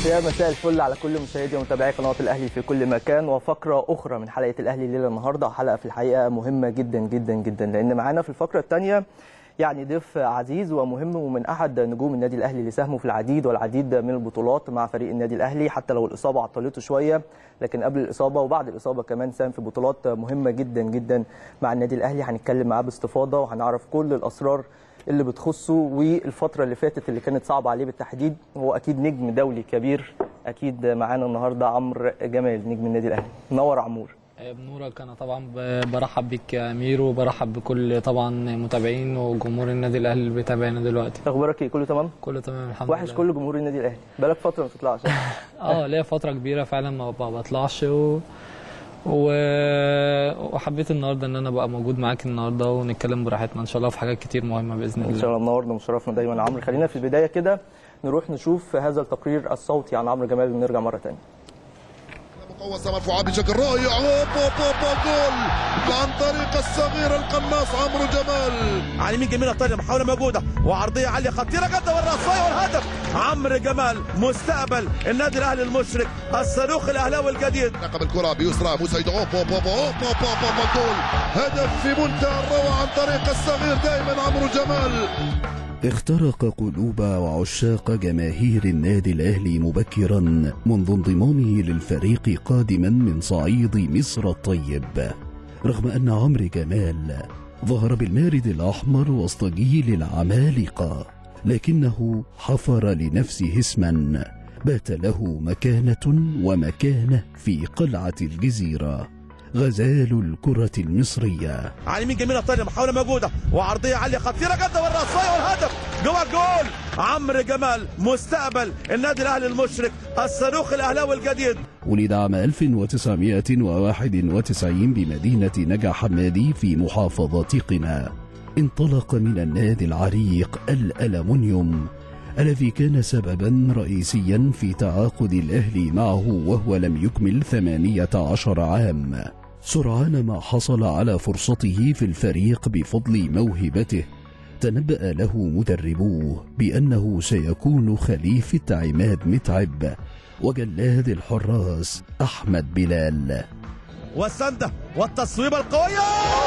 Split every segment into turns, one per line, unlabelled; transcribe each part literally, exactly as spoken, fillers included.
يا مساء الفل على كل مشاهدي ومتابعي قناه الاهلي في كل مكان، وفقره اخرى من حلقه الاهلي الليله النهارده، حلقه في الحقيقه مهمه جدا جدا جدا، لان معانا في الفقره الثانيه يعني ضيف عزيز ومهم ومن احد نجوم النادي الاهلي اللي ساهموا في العديد والعديد من البطولات مع فريق النادي الاهلي، حتى لو الاصابه عطلته شويه، لكن قبل الاصابه وبعد الاصابه كمان ساهم في بطولات مهمه جدا جدا مع النادي الاهلي. هنتكلم معاه باستفاضه وهنعرف كل الاسرار اللي بتخصه والفتره اللي فاتت اللي كانت صعبه عليه بالتحديد. هو اكيد نجم دولي كبير. اكيد معانا النهارده عمرو جمال نجم النادي الاهلي. منور عمور.
بنورك. انا طبعا برحب بيك يا امير، وبرحب بكل طبعا متابعين وجمهور النادي الاهلي اللي بيتابعنا دلوقتي.
اخبارك ايه؟ كله تمام؟
كله تمام الحمد لله.
وحش كل جمهور النادي الاهلي، بقالك فتره ما بتطلعش.
اه ليا فتره كبيره فعلا ما بطلعش و... و... وحبيت النهارده ان انا ابقى موجود معاك النهارده ونتكلم براحتنا ان شاء الله في حاجات كتير مهمه باذن الله.
ان شاء الله منورنا ومشرفنا دايما يا عمرو. خلينا في البدايه كده نروح نشوف هذا التقرير الصوتي عن عمرو جمال ونرجع مره ثانيه.
مقوسه مرفوعه بشكل رائع، جول عن طريق الصغير القناص عمرو جمال.
على اليمين جميله طايره، محاوله موجوده وعرضيه عاليه خطيره جدا والرأسية والهدف. عمرو جمال مستقبل النادي الاهلي المشرق، الصاروخ الاهلاوي الجديد.
نقب الكره بيسرى مسيد، اوب اوب اوب اوب اوب جول، هدف في منتهى الروعه عن طريق الصغير دائما عمرو جمال.
اخترق قلوب وعشاق جماهير النادي الأهلي مبكرا منذ انضمامه للفريق قادما من صعيد مصر الطيب، رغم أن عمرو جمال ظهر بالمارد الأحمر وسط جيل العمالقة، لكنه حفر لنفسه اسما بات له مكانة ومكانة في قلعة الجزيرة، غزال الكرة المصرية.
على اليمين جميله طايره، محاوله موجوده وعرضيه عاليه خطيره جدا والرأسية والهدف. جوه الجول عمرو جمال مستقبل النادي الاهلي المشرق، الصاروخ الاهلاوي الجديد.
ولد عام ألف وتسعمائة وواحد وتسعين بمدينة نجع حمادي في محافظة قنا. انطلق من النادي العريق الألمنيوم الذي كان سببا رئيسيا في تعاقد الأهلي معه وهو لم يكمل ثمانية عشر عام. سرعان ما حصل على فرصته في الفريق بفضل موهبته، تنبأ له مدربوه بأنه سيكون خليفة عماد متعب وجلاد الحراس أحمد بلال.
والسندة والتصويبة القوية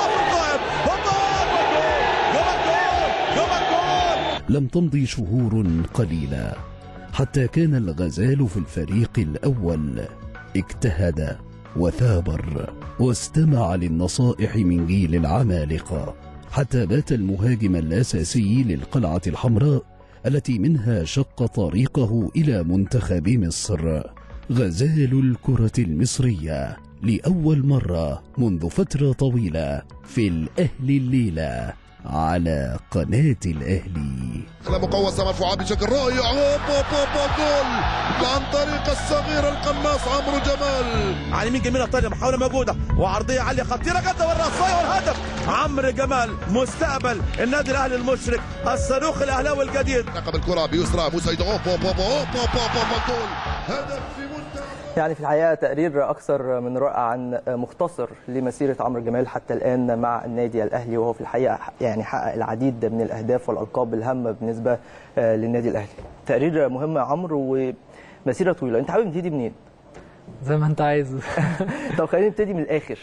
لم تمضي شهور قليلة حتى كان الغزال في الفريق الأول، اجتهد وثابر واستمع للنصائح من جيل العمالقة، حتى بات المهاجم الأساسي للقلعة الحمراء التي منها شق طريقه إلى منتخب مصر. غزال الكرة المصرية لأول مرة منذ فترة طويلة في الأهلي الليلة على قناة الأهلي.
مقوسة مرفوعة بشكل رائع، جول عن طريق الصغير القناص عمرو جمال.
على اليمين جميله طايره، محاوله موجوده وعرضيه عاليه خطيره جدا والرأسية والهدف. عمرو جمال مستقبل النادي الاهلي المشرق، الصاروخ الاهلاوي الجديد.
نقب الكره بيسرى مسيد، اوب اوب اوب اوب جول، هدف في منتهى.
يعني في الحقيقه تقرير اكثر من رائع عن مختصر لمسيره عمرو جمال حتى الان مع النادي الاهلي، وهو في الحقيقه يعني حقق العديد من الاهداف والالقاب الهامه بالنسبه للنادي الاهلي. تقرير مهم يا عمرو ومسيره طويله. انت حابب نبتدي منين؟
زي ما انت عايز.
طب خلينا نبتدي من الاخر.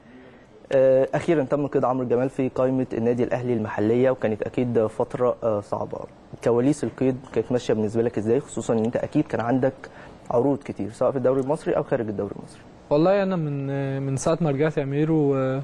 اخيرا تم قيد عمرو جمال في قائمه النادي الاهلي المحليه، وكانت اكيد فتره صعبه. كواليس القيد كانت ماشيه بالنسبه لك ازاي، خصوصا ان انت اكيد كان عندك عروض كتير سواء في الدوري المصري او خارج الدوري المصري؟
والله انا من من ساعه ما رجعت يا امير و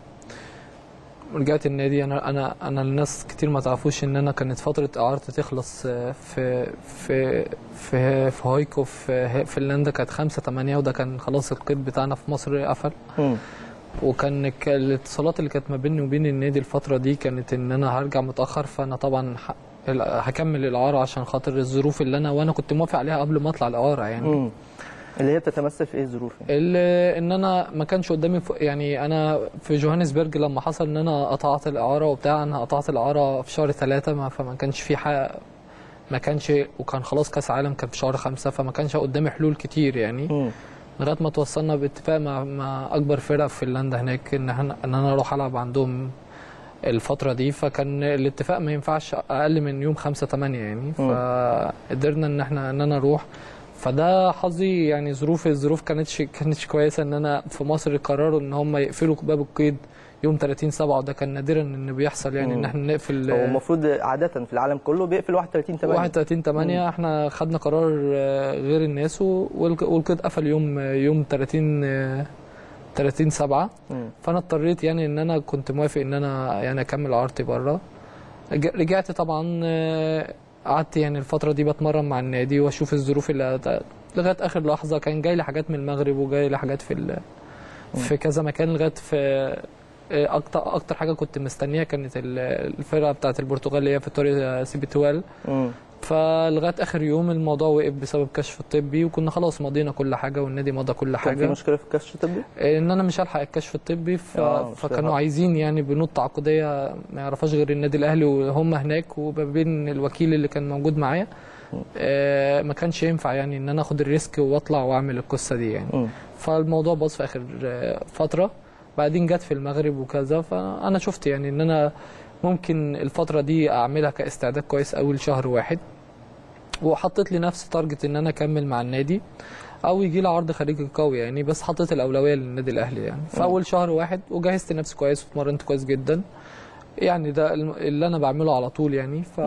رجعت النادي، انا انا انا الناس كتير ما تعرفوش ان انا كانت فتره اعارتي تخلص في في في في هايكو في فنلندا كانت خمسة ثمانية، وده كان خلاص القيد بتاعنا في مصر قفل. م. وكان الاتصالات اللي كانت ما بيني وبين النادي الفتره دي كانت ان انا هرجع متاخر، فانا طبعا هكمل الاعاره عشان خاطر الظروف اللي انا وانا كنت موافق عليها قبل ما اطلع الاعاره يعني. م.
اللي هي بتتمثل في ايه الظروف؟
اللي ان انا ما كانش قدامي يعني انا في جوهانسبرج لما حصل ان انا قطعت الاعاره وبتاع، انا قطعت الاعاره في شهر ثلاثة، فما كانش في حاجه، ما كانش، وكان خلاص كاس عالم كان في شهر خمسة، فما كانش قدامي حلول كتير يعني. م. لغايه ما توصلنا باتفاق مع مع اكبر فرقه في فنلندا هناك ان ان انا اروح العب عندهم الفتره دي، فكان الاتفاق ما ينفعش اقل من يوم خمسة ثمانية يعني، فقدرنا ان احنا ان انا اروح. فده حظي يعني. ظروف الظروف كانتش كانتش كويسه ان انا في مصر قرروا ان هم يقفلوا باب القيد يوم ثلاثين سبعة، وده كان نادرا ان بيحصل يعني ان احنا نقفل.
هو المفروض عاده في العالم كله بيقفل واحد وثلاثين ثمانية
واحد وثلاثين ثمانية. احنا خدنا قرار غير الناس والقيد قفل يوم يوم ثلاثين سبعة. فانا اضطريت يعني ان انا كنت موافق ان انا يعني اكمل عارضتي بره. رجعت طبعا، قعدت يعني الفتره دي بتمرن مع النادي واشوف الظروف اللي لغايه اخر لحظه. كان جاي لي حاجات من المغرب وجاي لي حاجات في في كذا مكان لغايه في اكتر اكتر حاجه كنت مستنيها كانت الفرقه بتاعه البرتغال اللي هي فيتوريا سيبيتوال. فلغايه اخر يوم الموضوع وقف بسبب الكشف الطبي، وكنا خلاص مضينا كل حاجه والنادي مضى كل حاجه.
كان في مشكله في الكشف الطبي؟
ان انا مش هلحق الكشف الطبي. ف... فكانوا عايزين يعني بنود تعاقديه ما يعرفهاش غير النادي الاهلي وهم هناك، وما بين الوكيل اللي كان موجود معايا. آه ما كانش ينفع يعني ان انا اخد الريسك واطلع واعمل القصه دي يعني. م. فالموضوع باظ في اخر فتره. بعدين جت في المغرب وكذا، فانا شفت يعني ان انا ممكن الفتره دي اعملها كاستعداد كويس قوي لشهر واحد، وحطيت لنفسي تارجت ان انا اكمل مع النادي او يجي لي عرض خارجي قوي يعني. بس حطيت الاولويه للنادي الاهلي يعني في اول شهر واحد، وجهزت نفسي كويس واتمرنت كويس جدا يعني. ده اللي انا بعمله على طول يعني. ف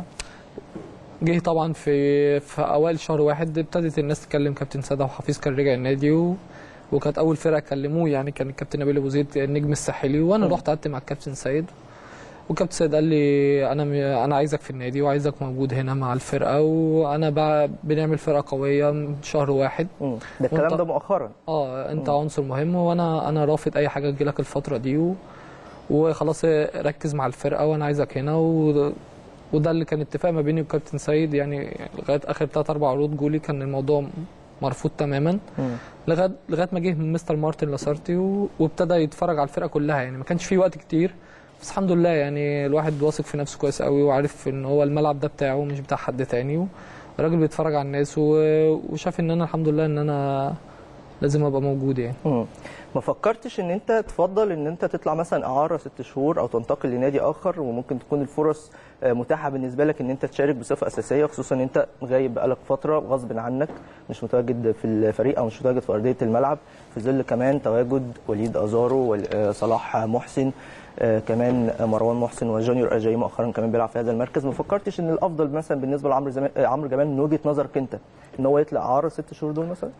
جه طبعا في في اوائل شهر واحد ابتدت الناس تتكلم. كابتن سيد وحفيظ كان رجع النادي و... وكانت اول فرقه كلموه يعني كان الكابتن نبيل ابو زيد النجم الساحلي، وانا رحت قعدت مع الكابتن سيد، والكابتن سيد قال لي انا انا عايزك في النادي وعايزك موجود هنا مع الفرقه، وانا بقى بنعمل فرقه قويه من شهر واحد.
ده الكلام ده مؤخرا؟
اه انت مم. عنصر مهم، وانا انا رافض اي حاجه تجي لك الفتره دي و... وخلاص ركز مع الفرقه وانا عايزك هنا و... وده اللي كان اتفاق ما بيني والكابتن سيد يعني. لغايه اخر ثلاث اربع عروض جولي كان الموضوع مرفوض تماما، لغايه لغايه ما جه مستر مارتن لاسارتي و... وابتدى يتفرج على الفرقه كلها يعني. ما كانش في وقت كتير، بس الحمد لله يعني الواحد واثق في نفسه كويس قوي وعارف ان هو الملعب ده بتاعه مش بتاع حد تاني، والراجل بيتفرج على الناس و... وشاف ان انا الحمد لله ان انا لازم ابقى موجود يعني.
مم. ما فكرتش ان انت تفضل ان انت تطلع مثلا اعاره ست شهور او تنتقل لنادي اخر، وممكن تكون الفرص متاحه بالنسبه لك ان انت تشارك بصفه اساسيه، خصوصا ان انت غايب بقالك فتره غصب عنك، مش متواجد في الفريق او مش متواجد في ارضيه الملعب، في ظل كمان تواجد وليد ازارو وصلاح محسن، كمان مروان محسن وجونيور اجاي مؤخرا كمان بيلعب في هذا المركز. ما فكرتش ان الافضل مثلا بالنسبه لعمرو زمان... عمرو جمال من وجهه نظرك انت ان هو يطلع اعاره ست شهور دول مثلا؟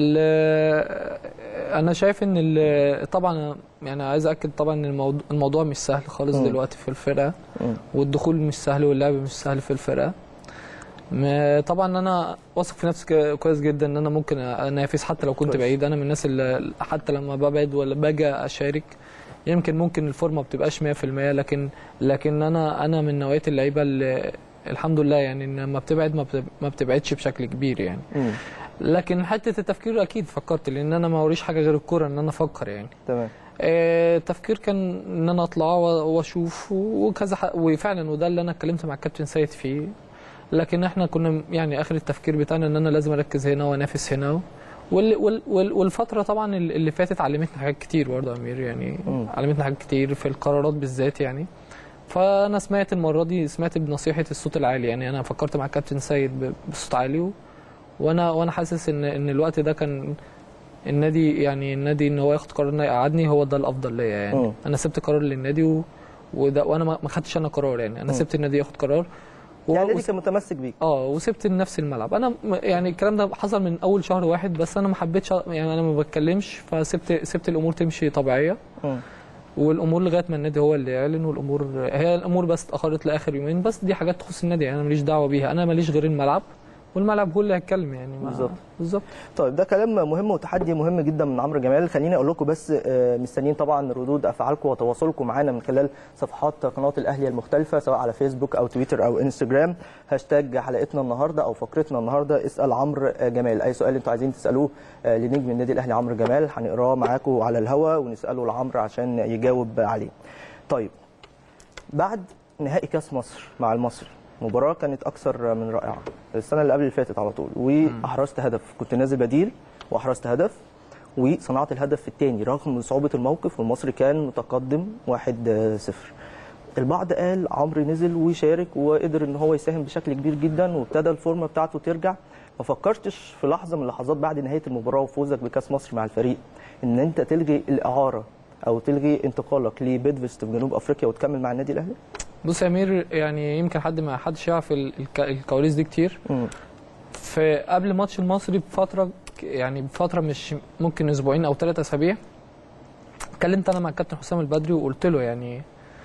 انا شايف ان طبعا يعني عايز اكد طبعا ان الموضوع, الموضوع مش سهل خالص م. دلوقتي في الفرقه، م. والدخول مش سهل واللعب مش سهل في الفرقه. طبعا انا واثق في نفسي كويس جدا ان انا ممكن انافس حتى لو كنت كويس. بعيد. انا من الناس اللي حتى لما ببعد ولا باجي اشارك يمكن ممكن الفورمه ما بتبقاش مية في المية، لكن لكن انا انا من نوعيه اللعيبه اللي الحمد لله يعني ان لما بتبعد ما بتبعدش بشكل كبير يعني. م. لكن حته التفكير اكيد فكرت، لان انا ما وريش حاجه غير الكوره ان انا افكر يعني.
تمام.
آه التفكير كان ان انا اطلع واشوف وكذا، وفعلا وده اللي انا اتكلمت مع الكابتن سيد فيه. لكن احنا كنا يعني اخر التفكير بتاعنا ان انا لازم اركز هنا وانافس هنا، وال وال والفتره طبعا اللي فاتت علمتنا حاجات كتير برضه يا امير يعني. م. علمتنا حاجات كتير في القرارات بالذات يعني. فانا سمعت المره دي سمعت بنصيحه الصوت العالي يعني. انا فكرت مع الكابتن سيد بصوت عالي و وانا وانا حاسس ان ان الوقت ده كان النادي يعني النادي ان هو ياخد قرار انه يقعدني هو ده الافضل ليا يعني. م. انا سبت قرار للنادي و... وده وانا ما خدتش انا قرار يعني. انا م. سبت النادي ياخد قرار
و... يعني النادي كان متمسك بيك.
اه وسبت لنفس الملعب. انا يعني الكلام ده حصل من اول شهر واحد، بس انا ما حبيتش يعني انا ما بتكلمش، فسبت سبت الامور تمشي طبيعيه. م. والامور لغايه ما النادي هو اللي يعلن، والامور هي الامور بس اتاخرت لاخر يومين، بس دي حاجات تخص النادي يعني. انا ماليش دعوه بيها، انا ماليش غير الملعب، والملعب هو اللي هيتكلم يعني.
بالظبط
بالظبط.
طيب ده كلام مهم وتحدي مهم جدا من عمرو جمال. خليني اقول لكم بس مستنيين طبعا ردود افعالكم وتواصلكم معنا من خلال صفحات قناه الاهلي المختلفه سواء على فيسبوك او تويتر او انستجرام. هاشتاج حلقتنا النهارده او فقرتنا النهارده اسال عمرو جمال. اي سؤال انتوا عايزين تسالوه لنجم النادي الاهلي عمرو جمال هنقراه معاكم على الهواء ونساله لعمرو عشان يجاوب عليه. طيب بعد نهائي كاس مصر مع المصري، مباراة كانت أكثر من رائعة السنة اللي قبل اللي فاتت على طول، وأحرزت هدف، كنت نازل بديل وأحرزت هدف وصنعت الهدف الثاني رغم صعوبة الموقف، والمصري كان متقدم واحد صفر. البعض قال عمرو نزل وشارك وقدر ان هو يساهم بشكل كبير جدا وابتدى الفورمه بتاعته ترجع، ما فكرتش في لحظه من اللحظات بعد نهايه المباراه وفوزك بكاس مصر مع الفريق ان انت تلغي الاعاره او تلغي انتقالك لبيدفست في جنوب افريقيا وتكمل مع النادي الاهلي؟
بص يا امير، يعني يمكن حد ما حدش يعرف الكواليس دي كتير. في قبل ماتش المصري بفتره، يعني بفتره مش ممكن اسبوعين او ثلاث اسابيع، اتكلمت انا مع الكابتن حسام البدري وقلت له يعني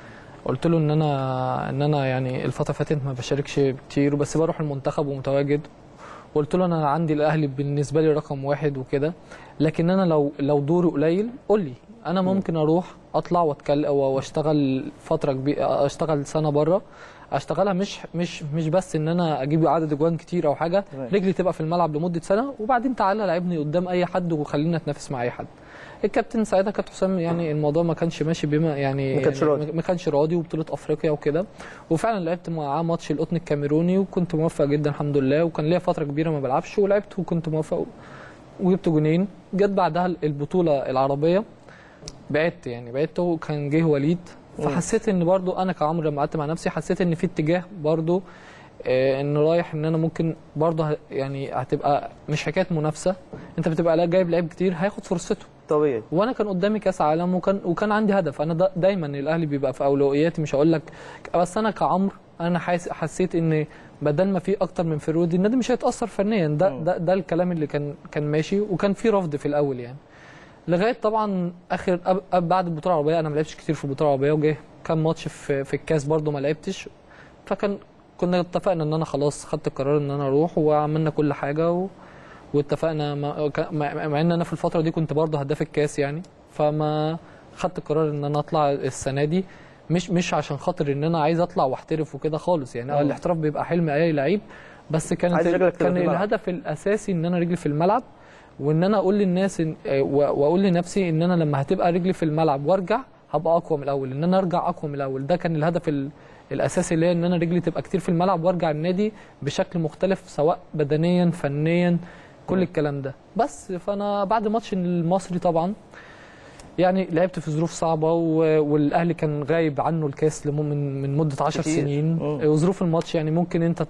قلت له ان انا ان انا يعني الفتره اللي فاتت ما بشاركش كتير بس بروح المنتخب ومتواجد. وقلت له انا عندي الاهلي بالنسبه لي رقم واحد وكده، لكن انا لو لو دوري قليل قول لي، انا ممكن اروح اطلع واتكلم واشتغل فتره كبيره، اشتغل سنه بره، اشتغلها مش مش مش بس ان انا اجيب عدد اجوان كتير او حاجه، رجلي تبقى في الملعب لمده سنه وبعدين تعالى لعبني قدام اي حد وخلينا نتنافس مع اي حد. الكابتن ساعتها كابتن حسام يعني الموضوع ما كانش ماشي بما يعني
ما كانش راضي
ما كانش راضي وبطوله افريقيا وكده، وفعلا لعبت معاه ماتش القطن الكاميروني وكنت موفق جدا الحمد لله، وكان ليا فتره كبيره ما بلعبش ولعبت وكنت موفق وجبت جونين. جت بعدها البطوله العربيه بعدت يعني بعدت وكان جه وليد، فحسيت ان برضو انا كعمرو لما قعدت مع نفسي حسيت ان في اتجاه برضو آه ان رايح ان انا ممكن برضو يعني هتبقى مش حكايه منافسه، انت بتبقى جايب لعيب كتير هياخد فرصته
طبيعي،
وانا كان قدامي كاس عالم وكان وكان عندي هدف. انا دا دايما الاهلي بيبقى في اولوياتي، مش هقول لك بس انا كعمرو انا حسيت ان بدل ما في اكتر من فرود النادي مش هيتاثر فنيا. ده ده, ده الكلام اللي كان كان ماشي، وكان في رفض في الاول يعني لغايه طبعا اخر بعد البطوله العربيه. انا ما لعبتش كتير في البطوله العربيه وجه كام ماتش في في الكاس برده ما لعبتش، فكان كنا اتفقنا ان انا خلاص خدت القرار ان انا اروح وعملنا كل حاجه و... واتفقنا مع ان انا في الفتره دي كنت برده هداف الكاس يعني، فما خدت القرار ان انا اطلع السنه دي، مش مش عشان خاطر ان انا عايز اطلع واحترف وكده خالص يعني. اه الاحتراف بيبقى حلم اي لعيب، بس كانت كان الهدف الاساسي ان انا رجلي في الملعب، وان انا اقول للناس إن واقول لنفسي ان انا لما هتبقى رجلي في الملعب وارجع هبقى اقوى من الاول، ان انا ارجع اقوى من الاول. ده كان الهدف الاساسي ليا، ان انا رجلي تبقى كتير في الملعب وارجع النادي بشكل مختلف سواء بدنيا فنيا كل الكلام ده. بس فانا بعد ماتش المصري طبعا يعني لعبت في ظروف صعبه، والاهلي كان غايب عنه الكاس من من مده عشر سنين، وظروف الماتش يعني ممكن انت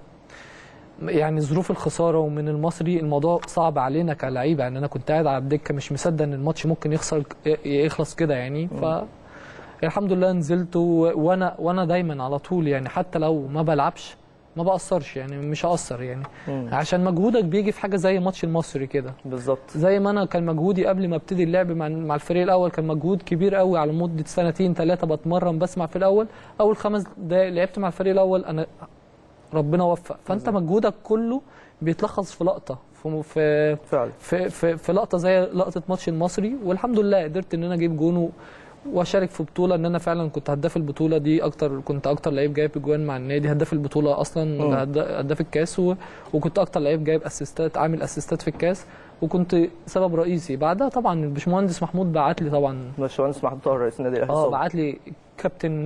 يعني ظروف الخساره ومن المصري الموضوع صعب علينا كلاعيبه يعني. انا كنت قاعد على الدكه مش مصدق ان الماتش ممكن يخسر يخلص كده يعني. ف الحمد لله نزلت، وانا وانا دايما على طول يعني حتى لو ما بلعبش ما بقصرش يعني، مش هقصر يعني مم. عشان مجهودك بيجي في حاجه زي ماتش المصري كده
بالظبط.
زي ما انا كان مجهودي قبل ما ابتدي اللعب مع مع الفريق الاول كان مجهود كبير قوي على مده سنتين ثلاثه بتمرن بس مع الفريق الاول. اول خمس دقايق لعبت مع الفريق الاول انا ربنا وفق، فانت مجهودك كله بيتلخص في لقطه في في في, في, في لقطه زي لقطه ماتش المصري، والحمد لله قدرت ان انا اجيب جون واشارك في بطوله، ان انا فعلا كنت هداف البطوله دي، اكتر كنت اكتر لعيب جايب اجوان مع النادي، هداف البطوله اصلا، هداف الكاس، وكنت اكتر لعيب جايب اسيستات، عامل اسيستات في الكاس، وكنت سبب رئيسي. بعدها طبعا الباشمهندس محمود بعت لي، طبعا
الباشمهندس محمود طاهر رئيس النادي الاهلي
اه بعت لي كابتن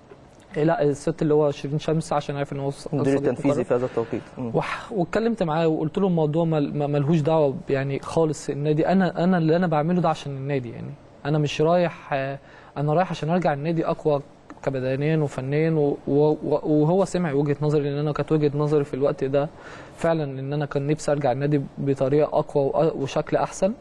لا الست اللي هو شيرين شمس عشان عارف ان هو
المدير التنفيذي في هذا التوقيت،
واتكلمت معاه وقلت له الموضوع ملهوش دعوه يعني خالص النادي، انا انا اللي انا بعمله ده عشان النادي يعني، انا مش رايح، انا رايح عشان ارجع النادي اقوى كبدنيا وفنيا، وهو سمع وجهه نظري، لان انا كانت وجهه نظري في الوقت ده فعلا ان انا كان نفسي ارجع النادي بطريقه اقوى وشكل احسن.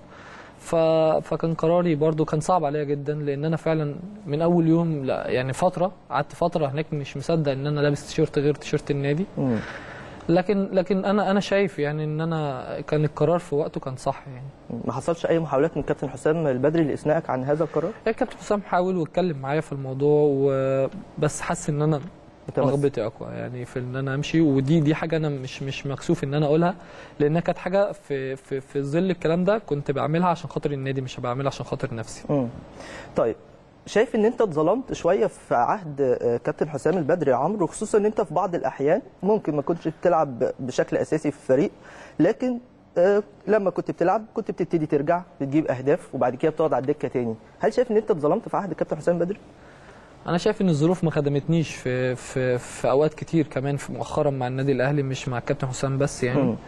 فكان قراري برضو كان صعب عليا جدا، لان انا فعلا من اول يوم لا يعني فتره قعدت فتره هناك مش مصدق ان انا لابس تيشيرت غير تيشيرت النادي. م. لكن لكن انا انا شايف يعني ان انا كان القرار في وقته كان صح يعني.
ما حصلش اي محاولات من كابتن حسام البدري لاثنائك عن هذا القرار؟
الكابتن حسام حاول واتكلم معايا في الموضوع، وبس حس ان انا رغبتي اقوى يعني في ان انا امشي، ودي دي حاجه انا مش مش مكسوف ان انا اقولها، لانها كانت حاجه في في في ظل الكلام ده كنت بعملها عشان خاطر النادي، مش بعملها عشان خاطر نفسي.
امم طيب شايف ان انت اتظلمت شويه في عهد كابتن حسام البدري يا عمرو، خصوصا ان انت في بعض الاحيان ممكن ما كنتش بتلعب بشكل اساسي في الفريق، لكن لما كنت بتلعب كنت بتبتدي ترجع بتجيب اهداف وبعد كده بتقعد على الدكه تاني، هل شايف ان انت اتظلمت في عهد كابتن حسام البدري؟
انا شايف ان الظروف ما خدمتنيش في في في اوقات كتير كمان في مؤخرا مع النادي الاهلي، مش مع الكابتن حسام بس يعني. م.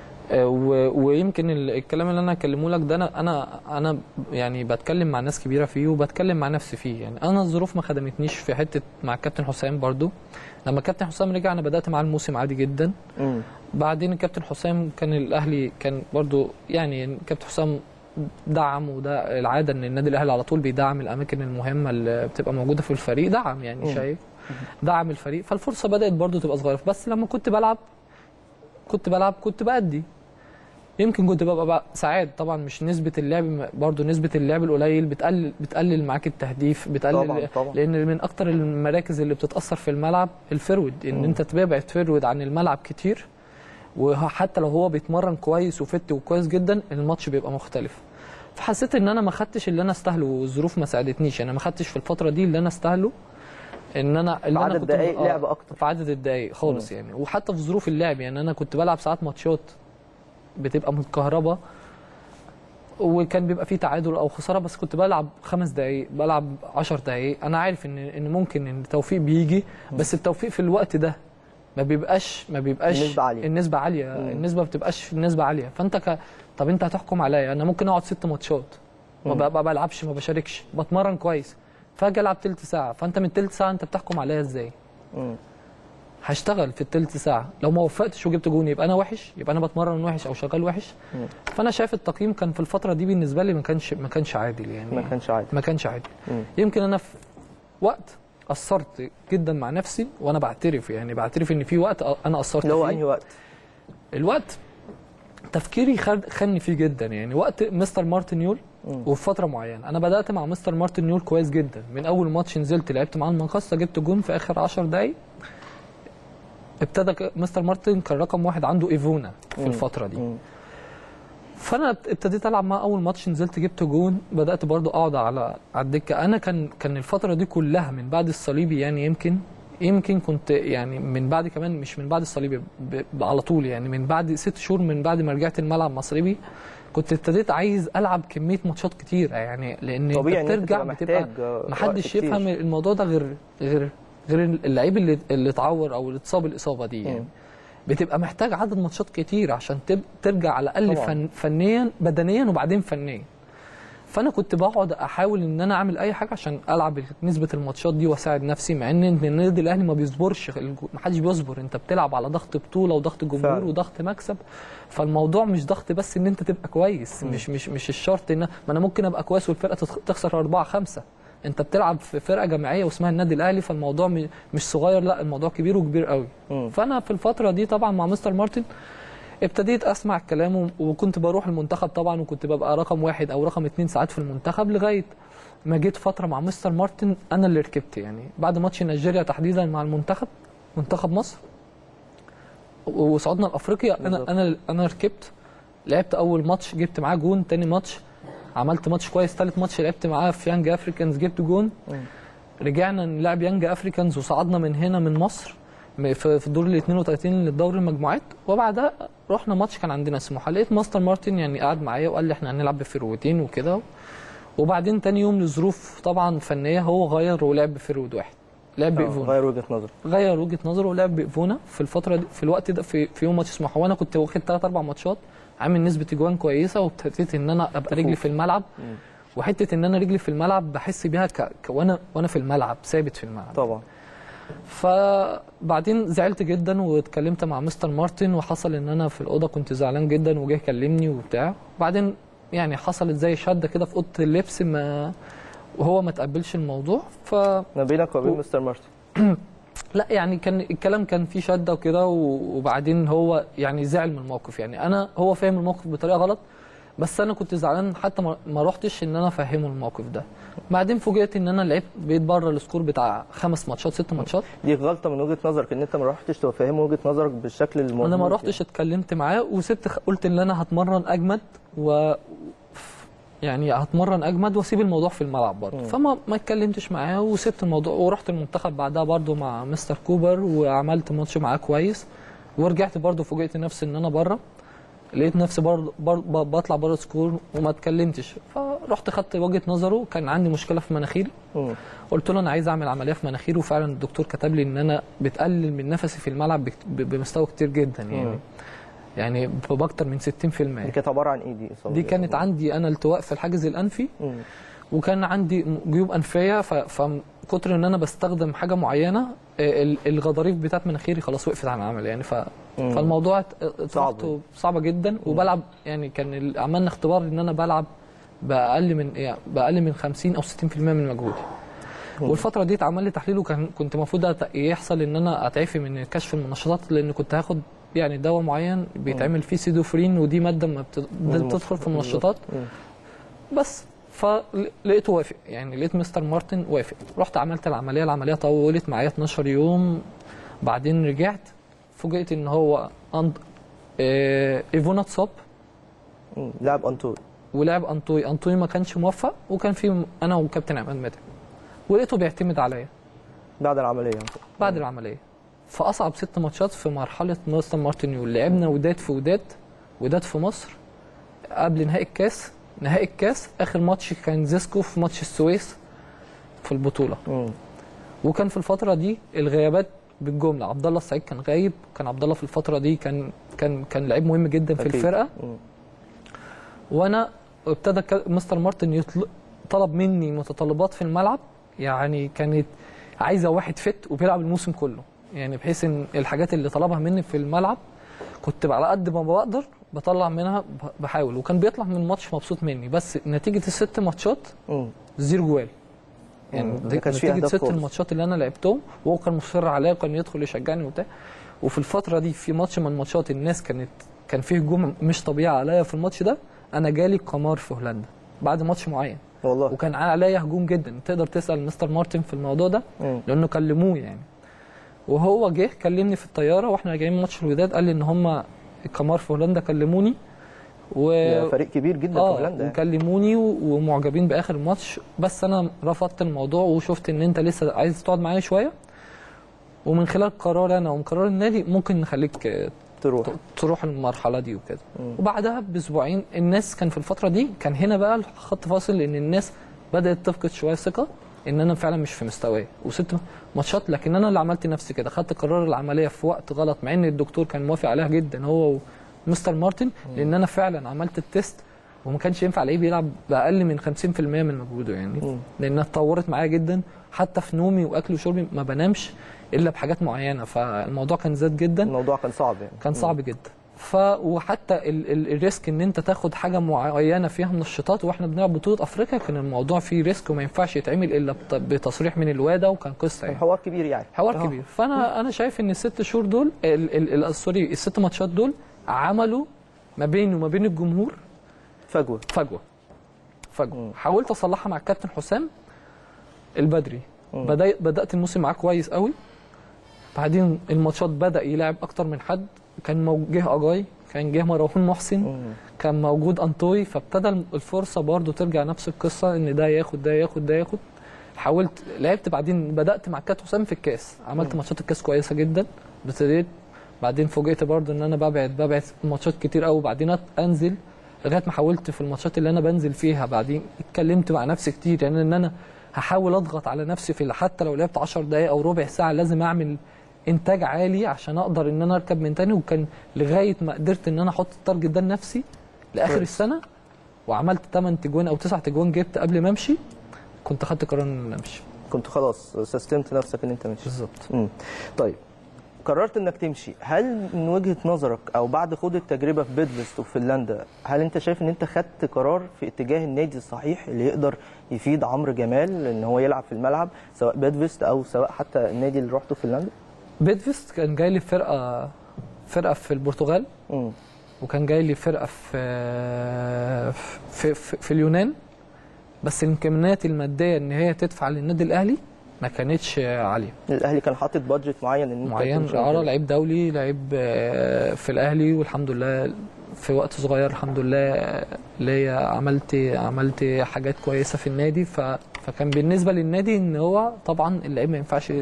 ويمكن الكلام اللي انا اكلمه لك ده انا انا انا يعني بتكلم مع ناس كبيره فيه وبتكلم مع نفسي فيه يعني. انا الظروف ما خدمتنيش في حته مع الكابتن حسام برضو. لما الكابتن حسام رجع انا بدات معاه الموسم عادي جدا، بعدين الكابتن حسام كان الاهلي كان برضو يعني الكابتن حسام دعم، وده العاده ان النادي الاهلي على طول بيدعم الاماكن المهمه اللي بتبقى موجوده في الفريق، دعم يعني م. شايف دعم الفريق، فالفرصه بدات برضو تبقى صغيره. بس لما كنت بلعب كنت بلعب كنت بأدي، يمكن كنت ببقى ساعات طبعا مش نسبه اللعب، برضو نسبه اللعب القليل بتقلل بتقلل معاك التهديف، بتقلل طبعًا طبعًا. لان من اكتر المراكز اللي بتتاثر في الملعب الفيرود، ان م. انت تبعد فيرود عن الملعب كتير، وحتى لو هو بيتمرن كويس وفت وكويس جدا الماتش بيبقى مختلف. فحسيت ان انا ما خدتش اللي انا استاهله، والظروف ما ساعدتنيش، انا ما خدتش في الفتره دي اللي انا استاهله، ان انا اللي
انا كنت
دقايق
لعب اكتر
في عدد الدقائق خالص م. يعني، وحتى في ظروف اللعب يعني انا كنت بلعب ساعات ماتشات بتبقى متكهربه وكان بيبقى فيه تعادل او خساره، بس كنت بلعب خمس دقائق بلعب عشر دقائق، انا عارف ان ان ممكن ان التوفيق بيجي، بس التوفيق في الوقت ده ما بيبقاش ما بيبقاش
النسبه عاليه
النسبه عاليه مم. النسبه ما بتبقاش النسبه عاليه. فانت ك... طب انت هتحكم عليا، انا ممكن اقعد ست ماتشات ما بقى بلعبش ما بشاركش بتمرن كويس، فاجي العب تلت ساعه، فانت من تلت ساعه انت بتحكم عليا ازاي؟ مم. هشتغل في التلت ساعه، لو ما وفقتش وجبت جون يبقى انا وحش، يبقى انا بتمرن وحش او شغال وحش. مم. فانا شايف التقييم كان في الفتره دي بالنسبه لي ما كانش ما كانش عادل يعني،
ما كانش عادل
ما كانش عادل. مم. يمكن انا في وقت قصرت جدا مع نفسي، وانا بعترف يعني بعترف ان في وقت انا قصرت فيه.
اللي هو انهي وقت؟
الوقت تفكيري خدني فيه جدا يعني، وقت مستر مارتن يول وفي فتره معينه. انا بدات مع مستر مارتن يول كويس جدا، من اول ماتش نزلت لعبت معاه المقصه جبت جون في اخر عشر دقايق. ابتدى مستر مارتن كان رقم واحد عنده ايفونا في الفتره دي. مم. فانا ابتديت العب معاه، اول ماتش نزلت جبت جون، بدات برضو اقعد على على الدكه. انا كان كان الفتره دي كلها من بعد الصليبي يعني، يمكن يمكن كنت يعني من بعد كمان مش من بعد الصليبي على طول يعني، من بعد ست شهور من بعد ما رجعت الملعب مع صليبي كنت ابتديت عايز العب كميه ماتشات كتيره يعني، لان
طبيعي
بترجع بتبقى محدش يفهم الموضوع ده غير غير غير اللعيب اللي اللي اتعور او اللي اتصاب الاصابه دي يعني. م. بتبقى محتاج عدد ماتشات كتير عشان ترجع على الاقل فن فنيا بدنيا وبعدين فنيا. فانا كنت بقعد احاول ان انا اعمل اي حاجه عشان العب نسبه الماتشات دي واساعد نفسي، مع ان النادي الاهلي ما بيصبرش، ما حدش بيصبر، انت بتلعب على ضغط بطوله وضغط جمهور وضغط مكسب. فالموضوع مش ضغط بس ان انت تبقى كويس، م. مش مش مش الشرط ان ما انا ممكن ابقى كويس والفرقه تخسر أربعة خمسة. انت بتلعب في فرقه جماعيه واسمها النادي الاهلي، فالموضوع مش صغير، لا الموضوع كبير وكبير قوي. م. فانا في الفتره دي طبعا مع مستر مارتن ابتديت اسمع الكلام، وكنت بروح المنتخب طبعا، وكنت ببقى رقم واحد او رقم اتنين ساعات في المنتخب، لغايه ما جيت فتره مع مستر مارتن انا اللي ركبت يعني، بعد ماتش نيجيريا تحديدا مع المنتخب منتخب مصر وصعدنا لافريقيا، انا انا انا ركبت، لعبت اول ماتش جبت معاه جون، تاني ماتش عملت ماتش كويس، ثالث ماتش لعبت معاه في يانج افريكانز جبت جون. م. رجعنا نلعب يانج افريكانز وصعدنا من هنا من مصر في الدور ال اثنين وثلاثين للدوري المجموعات، وبعدها رحنا ماتش كان عندنا سموحه، لقيت مستر مارتن يعني قعد معايا وقال لي احنا هنلعب بفروتين وكده. وبعدين تاني يوم لظروف طبعا فنيه هو غير ولعب بفرود واحد، لعب بايفونا،
غير وجهه نظره
غير وجهه نظره ولعب بايفونا في الفتره دي في الوقت ده في, في يوم ماتش سموحه، وانا كنت واخد ثلاث اربع ماتشات عامل نسبه اجوان كويسه، وابتديت ان انا ابقى رجلي في الملعب. م. وحته ان انا رجلي في الملعب بحس بيها ك... ك... وانا وانا في الملعب ثابت في الملعب
طبعا.
فبعدين زعلت جدا واتكلمت مع مستر مارتن، وحصل ان انا في الاوضه كنت زعلان جدا وجه كلمني وبتاع، وبعدين يعني حصلت زي شده كده في اوضه اللبس، ما وهو ما تقبلش الموضوع. ف
ما بينك وبين و... مستر مارتن
لا يعني كان الكلام كان فيه شده وكده، وبعدين هو يعني زعل من الموقف يعني، انا هو فاهم الموقف بطريقه غلط، بس انا كنت زعلان حتى ما رحتش ان انا افهمه الموقف ده. بعدين فوجئت ان انا لعبت بقيت بره السكور بتاع خمس ماتشات ست ماتشات.
دي غلطه من وجهه نظرك ان انت ما رحتش تفهمه وجهه نظرك بالشكل المظبوط.
انا ما رحتش يعني. اتكلمت معاه وسبت، قلت ان انا هتمرن اجمد و يعني هتمرن اجمد واسيب الموضوع في الملعب برضه، فما ما اتكلمتش معاه وسبت الموضوع، ورحت المنتخب بعدها برضه مع مستر كوبر وعملت ماتش معاه كويس، ورجعت برضه فوجئت نفسي ان انا بره، لقيت نفسي برضه بطلع بره السكور وما اتكلمتش، فرحت خدت وجهه نظره. كان عندي مشكله في مناخيري، قلت له انا عايز اعمل عمليه في مناخيري، وفعلا الدكتور كتب لي ان انا بتقلل من نفسي في الملعب بمستوى كتير جدا يعني م. يعني باكتر من ستين في المية.
دي كانت عباره عن ايه دي؟
دي كانت عندي انا التواء في الحاجز الانفي، م. وكان عندي جيوب انفيه، فكتر ان انا بستخدم حاجه معينه الغضاريف بتاعت مناخيري خلاص وقفت عن العمل يعني. ف فالموضوع صعب صعبه جدا. وبلعب يعني كان عملنا اختبار ان انا بلعب باقل من يعني باقل من خمسين او ستين في المية من مجهودي. والفتره دي اتعمل لي تحليل، وكان كنت المفروض يحصل ان انا اتعفي من كشف المنشطات، لان كنت هاخد يعني دواء معين بيتعمل فيه سيدوفرين، ودي ماده ما بتدخل في المنشطات بس. فلقيته وافق يعني، لقيت مستر مارتن وافق. رحت عملت العمليه، العمليه طولت معايا اتناشر يوم. بعدين رجعت فوجئت ان هو أند... اه... ايفونا اتصاب،
لعب انطوي
ولعب انطوي انطوي ما كانش موفق، وكان في انا وكابتن عماد متعب، ولقيته بيعتمد عليا
بعد العمليه
بعد العمليه في اصعب ست ماتشات في مرحله مستر مارتن يول. لعبنا وداد في وداد وداد في مصر قبل نهائي الكاس، نهائي الكاس اخر ماتش كان زيسكو في ماتش السويس في البطوله. م. وكان في الفتره دي الغيابات بالجمله، عبد الله السعيد كان غايب، كان عبد الله في الفتره دي كان كان كان لعيب مهم جدا في أكيد. الفرقه. م. وانا ابتدى مستر مارتن يطلب طلب مني متطلبات في الملعب، يعني كانت عايزه واحد فت وبيلعب الموسم كله، يعني بحيث ان الحاجات اللي طلبها مني في الملعب كنت على قد ما بقدر بطلع منها بحاول. وكان بيطلع من الماتش مبسوط مني، بس نتيجه الست ماتشات زيرو جوال يعني. نتيجه ست الماتشات اللي انا لعبتهم، وهو كان مصر عليا وكان يدخل يشجعني وبتاع. وفي الفتره دي في ماتش من الماتشات الناس كانت كان فيه هجوم مش طبيعي عليا في الماتش ده، انا جالي قمار في هولندا بعد ماتش معين
والله،
وكان عليا هجوم جدا. تقدر تسال مستر مارتن في الموضوع ده م. لانه كلموه يعني. وهو جه كلمني في الطياره واحنا راجعين من ماتش الوداد، قال لي ان هم القمار في هولندا كلموني
و فريق كبير جدا
آه
في هولندا يعني.
وكلموني ومعجبين باخر الماتش، بس انا رفضت الموضوع وشفت ان انت لسه عايز تقعد معايا شويه، ومن خلال قرار انا ومن قرار النادي ممكن نخليك
تروح
تروح المرحله دي وكده. وبعدها باسبوعين الناس كان في الفتره دي كان هنا بقى خط فاصل، لان الناس بدات تفقد شويه ثقه ان انا فعلا مش في مستواي، وست ماتشات. لكن انا اللي عملت نفسي كده، خدت قرار العمليه في وقت غلط، مع ان الدكتور كان موافق عليها جدا هو ومستر مارتن، لان انا فعلا عملت التيست وما كانش ينفع الاقيه بيلعب باقل من خمسين في المية من مجهوده يعني. لانها اتطورت معايا جدا، حتى في نومي واكلي وشربي ما بنامش الا بحاجات معينه، فالموضوع كان زاد جدا.
الموضوع كان صعب يعني.
كان صعب م. جدا. ف وحتى ال... ال... الريسك ان انت تاخد حاجه معينه فيها منشطات، واحنا بنلعب بطوله افريقيا كان الموضوع فيه ريسك وما ينفعش يتعمل الا بتصريح من الواده، وكان قصه يعني.
حوار كبير يعني.
حوار أوه. كبير. فانا انا شايف ان الست شهور دول ال... ال... سوري الست ماتشات دول عملوا ما بيني وما بين الجمهور
فجوه
فجوه فجوه م. حاولت اصلحها مع الكابتن حسام البدري. بدأ... بدات الموسم معاه كويس قوي، بعدين الماتشات بدا يلعب اكتر من حد، كان موجه اجاي، كان جه مروان محسن، مم. كان موجود انطوي، فابتدى الفرصه برده ترجع نفس القصه، ان ده ياخد ده ياخد ده ياخد. حاولت لعبت، بعدين بدات مع كابتن حسام في الكاس، عملت ماتشات الكاس كويسه جدا، ابتديت. بعدين فوجئت برده ان انا ببعد ببعد ماتشات كتير قوي، بعدين انزل لغايه ما حاولت في الماتشات اللي انا بنزل فيها. بعدين اتكلمت مع نفسي كتير يعني، ان انا هحاول اضغط على نفسي في حتى لو لعبت عشر دقائق او ربع ساعه لازم اعمل انتاج عالي عشان اقدر ان انا اركب من تاني. وكان لغايه ما قدرت ان انا احط التارجت ده لنفسي لاخر كويس. السنه، وعملت تمن تجوان او تسع تجوان جبت قبل ما امشي. كنت خدت قرار ان امشي،
كنت خلاص سستمت نفسك ان انت ماشي
بالظبط.
طيب قررت انك تمشي، هل من وجهه نظرك او بعد خوض التجربه في بيدفست وفي فنلندا، هل انت شايف ان انت خدت قرار في اتجاه النادي الصحيح اللي يقدر يفيد عمرو جمال ان هو يلعب في الملعب، سواء بيدفست او سواء حتى النادي اللي رحته في فنلندا؟
بيدفست كان جاي لي فرقه فرقه في البرتغال، م. وكان جاي لي فرقه في في, في, في اليونان، بس الامكانيات الماديه ان هي تدفع للنادي الاهلي ما كانتش عاليه.
الاهلي كان حاطط بادجت معين ان
معين اه لعيب دولي، لعيب في الاهلي، والحمد لله في وقت صغير الحمد لله ليا عملت عملت حاجات كويسه في النادي. ف فكان بالنسبه للنادي ان هو طبعا اللعيب ما ينفعش،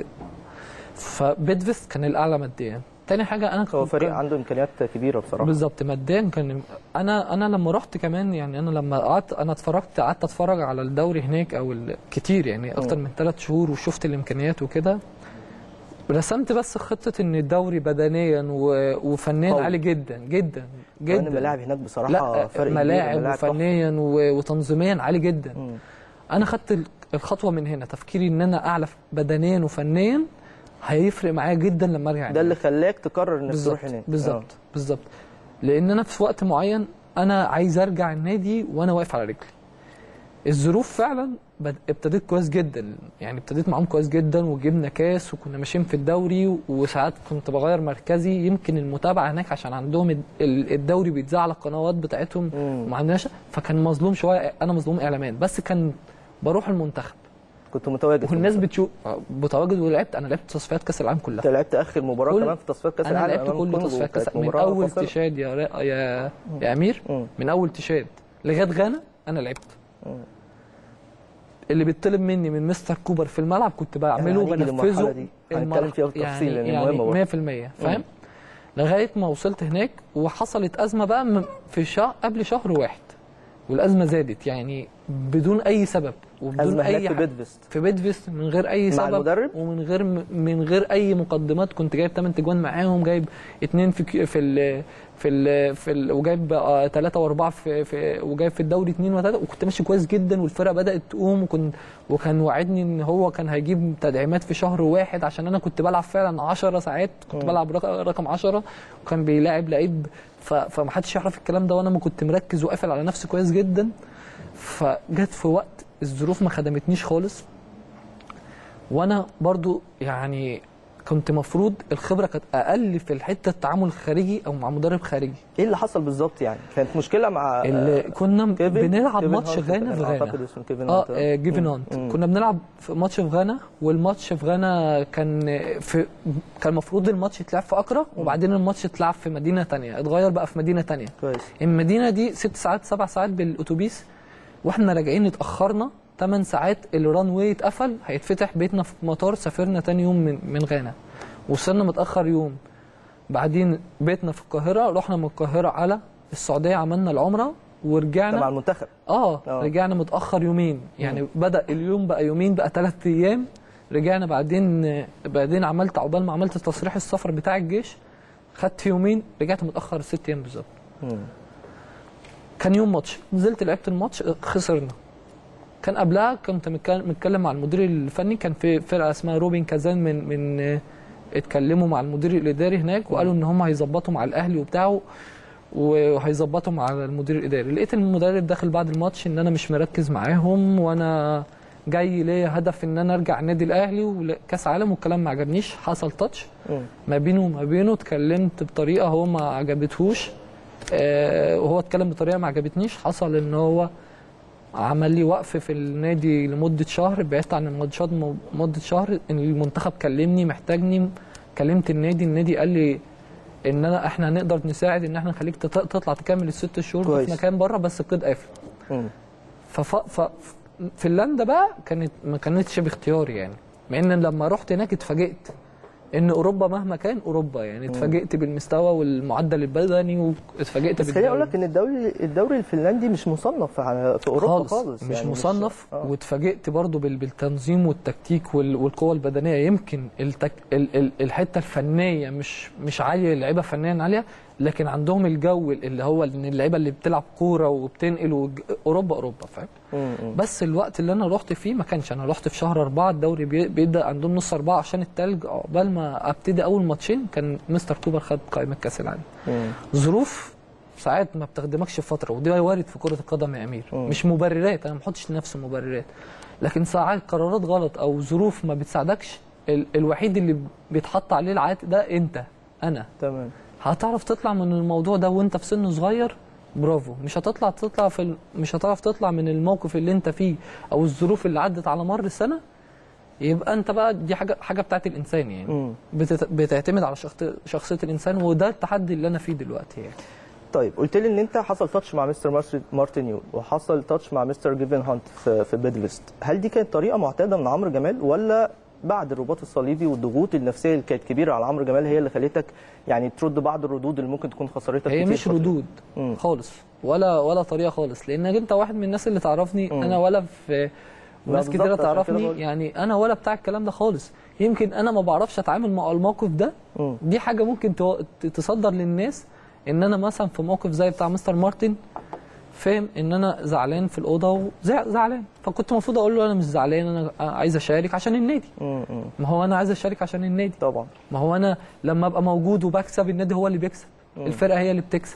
فبيدفست كان الاعلى ماديا. تاني حاجه انا
هو فريق عنده امكانيات كبيره بصراحه
بالظبط ماديا. كان انا انا لما رحت كمان يعني، انا لما قعدت انا اتفرجت قعدت اتفرج على الدوري هناك او كتير يعني اكتر من ثلاث شهور، وشفت الامكانيات وكده. رسمت بس خطه ان الدوري بدنيا وفنيا طبعا. عالي جدا جدا جدا.
الملاعب هناك بصراحه فرق
ملاعب وفنيا وتنظيميا عالي جدا. م. انا خدت الخطوه من هنا، تفكيري ان انا اعلى بدنيا وفنيا هيفرق معايا جدا لما ارجع.
ده اللي خلاك تقرر انك تروح هناك.
بالظبط بالظبط، لان انا في وقت معين انا عايز ارجع النادي وانا واقف على رجلي. الظروف فعلا ابتديت كويس جدا، يعني ابتديت معاهم كويس جدا وجبنا كاس وكنا ماشيين في الدوري، وساعات كنت بغير مركزي. يمكن المتابعه هناك عشان عندهم الدوري بيتذاع على القنوات بتاعتهم وما عندناش، فكان مظلوم شويه، انا مظلوم اعلاميا، بس كان بروح المنتخب
كنت متواجد
والناس بتشوف متواجد. ولعبت، انا لعبت تصفيات كاس العالم كلها.
انت لعبت اخر مباراه كمان في تصفيات كاس العالم؟
انا لعبت كل تصفيات كاس من اول تشاد يا يا يا امير، من اول تشاد لغايه غانا انا لعبت. مم. اللي بيطلب مني من مستر كوبر في الملعب كنت بعمله وبنفذه.
هنتكلم فيها بالتفصيل لان
يعني
مهمه
مية في المية فاهم. لغايه ما وصلت هناك وحصلت ازمه بقى في شهر قبل شهر واحد، والازمه زادت يعني بدون اي سبب وبدون اي
في بيدفست
في بيدفست من غير اي سبب
مع المدرب
ومن غير من غير اي مقدمات. كنت جايب ثمانية اجوان معاهم، جايب اثنين في في ال في ال في ال وجايب ثلاثة واربعة في, في وجايب في الدوري اثنين وثلاثة، وكنت ماشي كويس جدا والفرقه بدات تقوم. وكنت وكان وعدني ان هو كان هيجيب تدعيمات في شهر واحد عشان انا كنت بلعب فعلا عشرة ساعات، كنت م. بلعب رقم عشرة وكان بيلاعب لعيب، فما حدش يعرف الكلام ده وانا ما كنت مركز وقافل على نفسي كويس جدا. فجت في وقت الظروف ما خدمتنيش خالص، وانا برضو يعني كنت مفروض الخبره كانت اقل في الحته التعامل الخارجي او مع مدرب خارجي.
ايه اللي حصل بالظبط يعني؟ كانت مشكله مع
اللي كنا بنلعب ماتش غانا في غانا
اعتقد اسمه كيفن
اه, آه جيفن هانت. كنا بنلعب في ماتش في غانا، والماتش في غانا كان في كان المفروض الماتش يتلعب في اكرا وبعدين الماتش اتلعب في مدينه ثانيه، اتغير بقى في مدينه ثانيه.
كويس.
المدينه دي ست ساعات سبع ساعات بالاتوبيس، واحنا راجعين اتاخرنا ثمان ساعات، الران واي اتقفل، هيتفتح بيتنا في مطار. سافرنا ثاني يوم من من غانا، وصلنا متاخر يوم. بعدين بيتنا في القاهره، رحنا من القاهره على السعوديه، عملنا العمره ورجعنا
مع المنتخب.
اه, آه. رجعنا متاخر يومين، يعني مم. بدا اليوم بقى يومين، بقى ثلاث ايام. رجعنا بعدين بعدين عملت عقبال ما عملت تصريح السفر بتاع الجيش، خدت يومين، رجعت متاخر ست ايام بالظبط. كان يوم ماتش، نزلت لعبت الماتش، خسرنا. كان قبلها كنت متكلم مع المدير الفني، كان في فرقه اسمها روبين كازان من من اتكلموا مع المدير الاداري هناك وقالوا ان هم هيظبطوا مع الاهلي وبتاعه وهيظبطوا مع المدير الاداري. لقيت المدرب داخل بعد الماتش ان انا مش مركز معاهم، وانا جاي ليا هدف ان انا ارجع النادي الاهلي وكاس عالم، والكلام ما عجبنيش. حصل تاتش ما بينه وما بينه، اتكلمت بطريقه هو ما عجبتهوش، آه وهو اتكلم بطريقه ما عجبتنيش. حصل ان هو عمل لي وقف في النادي لمده شهر، بعدت عن الماتشات مده شهر. المنتخب كلمني محتاجني، كلمت النادي، النادي قال لي ان انا احنا هنقدر نساعد ان احنا نخليك تطلع تكمل الست شهور في مكان بره بس القيد قافل. فف ف فنلندا بقى كانت ما كانتش باختياري يعني، مع ان لما رحت هناك اتفاجئت ان اوروبا مهما كان اوروبا، يعني اتفاجئت بالمستوى والمعدل البدني واتفاجئت.
بس خليني اقول لك ان الدوري الدوري الفلندي مش مصنف في اوروبا خالص, خالص
مش يعني مصنف. مش... آه. واتفاجئت برضو بالتنظيم والتكتيك والقوه البدنيه. يمكن التك... ال... ال... الحته الفنيه مش مش عاليه، اللعيبه فنيا عاليه، لكن عندهم الجو اللي هو ان اللعيبه اللي بتلعب كوره وبتنقل وج... اوروبا اوروبا فاهم. بس الوقت اللي انا رحت فيه ما كانش، انا رحت في شهر أربعة، الدوري بيبدا عندهم نص أربعة عشان التلج. عقبال ما ابتدي اول ماتشين كان مستر كوبر خد قائمه كاس العالم. ظروف ساعات ما بتخدمكش في فتره، ودي وارد في كره القدم يا امير. مم. مش مبررات، انا ما بحطش لنفسي مبررات، لكن ساعات قرارات غلط او ظروف ما بتساعدكش. ال... الوحيد اللي بيتحط عليه العات ده انت، انا
تمام.
هتعرف تطلع من الموضوع ده وانت في سن صغير، برافو. مش هتطلع تطلع في ال... مش هتعرف تطلع من الموقف اللي انت فيه او الظروف اللي عدت على مر السنه، يبقى انت بقى دي حاجه حاجه بتاعت الانسان يعني. بتت... بتعتمد على شخص... شخصيه الانسان، وده التحدي اللي انا فيه دلوقتي يعني.
طيب قلت لي ان انت حصل تاتش مع مستر مارتن يول وحصل تاتش مع مستر جيفن هانت في في بيدفست، هل دي كانت طريقه معتاده من عمرو جمال، ولا بعد الرباط الصليبي والضغوط النفسيه اللي كانت كبيره على عمرو جمال هي اللي خلتك يعني ترد بعض الردود اللي ممكن تكون خسرتك؟
هي مش ردود مم. خالص، ولا ولا طريقه خالص، لانك انت واحد من الناس اللي تعرفني. مم. انا ولا في وناس كتيره تعرفني يعني، انا ولا بتاع الكلام ده خالص. يمكن انا ما بعرفش اتعامل مع الموقف ده. مم. دي حاجه ممكن تصدر للناس ان انا مثلا في موقف زي بتاع مستر مارتن، فاهم ان انا زعلان في الاوضه وزعلان، فكنت المفروض اقول له انا مش زعلان، انا عايز اشارك عشان النادي. ما هو انا عايز اشارك عشان النادي
طبعا.
ما هو انا لما ابقى موجود وبكسب النادي هو اللي بيكسب، مم. الفرقه هي اللي بتكسب.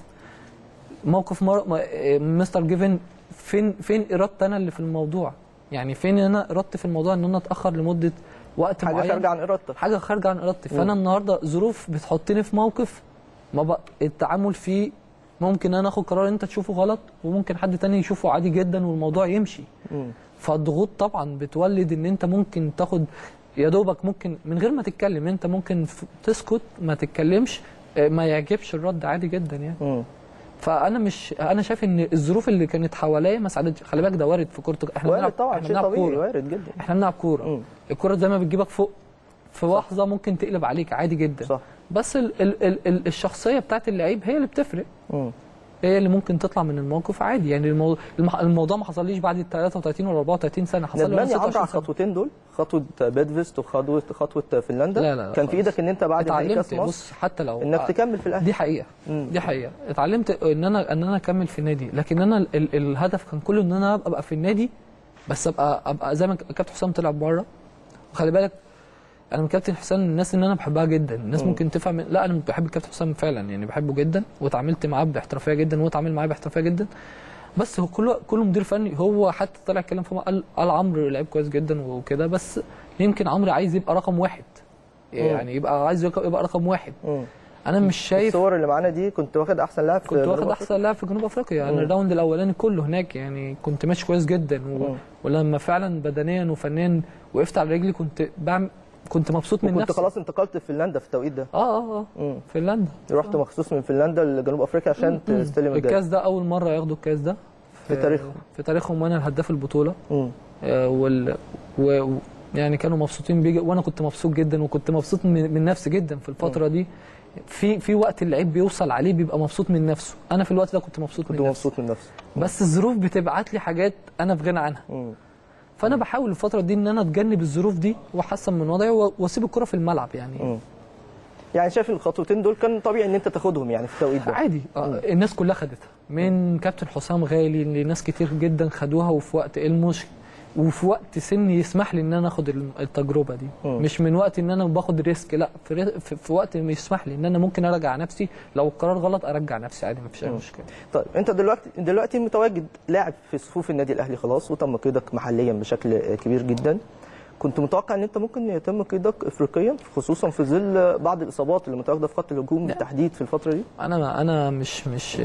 موقف مر... مستر جيفن فين فين ارادتي انا اللي في الموضوع؟ يعني فين انا ارادتي في الموضوع ان انا اتاخر لمده وقت
حاجه
معين،
خارجه عن ارادتك،
حاجه خارجه عن ارادتي. فانا النهارده ظروف بتحطني في موقف ما بقى التعامل فيه ممكن انا اخد قرار انت تشوفه غلط وممكن حد تاني يشوفه عادي جدا والموضوع يمشي. مم. فالضغوط طبعا بتولد ان انت ممكن تاخد يا دوبك ممكن من غير ما تتكلم، انت ممكن تسكت ما تتكلمش ما يعجبش الرد عادي جدا يعني. مم. فانا مش انا شايف ان الظروف اللي كانت حواليا ما ساعدتش. خلي بالك ده وارد في كوره، احنا
بنلعب طبعا شيء طبيعي وارد جدا،
احنا بنلعب كوره، الكوره زي ما بتجيبك فوق في لحظه ممكن تقلب عليك عادي جدا. صح. بس ال ال ال ال الشخصيه بتاعت اللعيب هي اللي بتفرق. مم. هي اللي ممكن تطلع من الموقف عادي يعني. الموضوع, الموضوع ما حصليش بعد ال ثلاثة وثلاثين ولا أربعة وثلاثين سنه، حصل لي
ندمان على الخطوتين دول، خطوه بيدفست وخطوه خطوه فنلندا.
لا لا لا
كان في ايدك ان انت بعد نهائي كاس مصر
بص حتى لو
انك تكمل في الاهلي.
دي حقيقه. مم. دي حقيقه اتعلمت ان انا ان انا اكمل في النادي، لكن انا ال ال الهدف كان كله ان انا ابقى في النادي، بس ابقى ابقى زي ما كابتن حسام طلع بره. وخلي بالك انا من كابتن حسام الناس اللي انا بحبها جدا، الناس م. ممكن تفهم لا انا بحب الكابتن حسام فعلا يعني، بحبه جدا واتعاملت معاه باحترافيه جدا وهو اتعامل معايا باحترافيه جدا. بس هو كل كل مدير فني هو حتى طلع اتكلم فيما قال قال عمرو لعيب كويس جدا وكده، بس يمكن عمرو عايز يبقى رقم واحد يعني، يبقى عايز يبقى رقم واحد. م. انا مش شايف
الصور اللي معانا دي كنت واخد احسن لاعب في
كنت واخد احسن لاعب في جنوب افريقيا يعني. الراوند الاولاني كله هناك يعني كنت ماشي كويس جدا و... ولما فعلا بدنيا وفنيا وقفت على رجلي كنت بعمل كنت مبسوط من نفسي.
كنت خلاص انتقلت فنلندا في التوقيت ده.
اه اه اه فنلندا
رحت مخصوص من فنلندا لجنوب افريقيا عشان تستلم الجايزه.
الكاس ده اول مره ياخدوا الكاس ده
في, في تاريخهم
في تاريخهم وانا الهداف البطوله. امم آه وال و... يعني كانوا مبسوطين بيا وانا كنت مبسوط جدا، وكنت مبسوط من, من نفسي جدا في الفتره مم. دي. في في وقت اللعيب بيوصل عليه بيبقى مبسوط من نفسه، انا في الوقت ده كنت مبسوط
كنت
من
نفسي كنت مبسوط من نفسي،
بس الظروف بتبعت لي حاجات انا في غنى عنها. مم. فانا بحاول الفتره دي ان انا اتجنب الظروف دي واحسن من وضعي واسيب الكره في الملعب يعني. مم.
يعني شايف الخطوتين دول كان طبيعي ان انت تاخدهم يعني في التوقيت ده
عادي. آه الناس كلها خدتها من كابتن حسام غالي لناس كتير جدا خدوها، وفي وقت المش وفي وقت سني يسمح لي ان انا اخد التجربه دي. م. مش من وقت ان انا باخد ريسك، لا في, في وقت يسمح لي ان انا ممكن ارجع نفسي، لو القرار غلط ارجع نفسي عادي مفيش اي مشكله.
طيب انت دلوقتي دلوقتي متواجد لاعب في صفوف النادي الاهلي خلاص، وتم قيدك محليا بشكل كبير جدا. كنت متوقع ان انت ممكن يتم قيدك افريقيا خصوصا في ظل بعض الاصابات اللي متواجده في خط الهجوم بالتحديد في الفتره دي؟
انا انا مش مش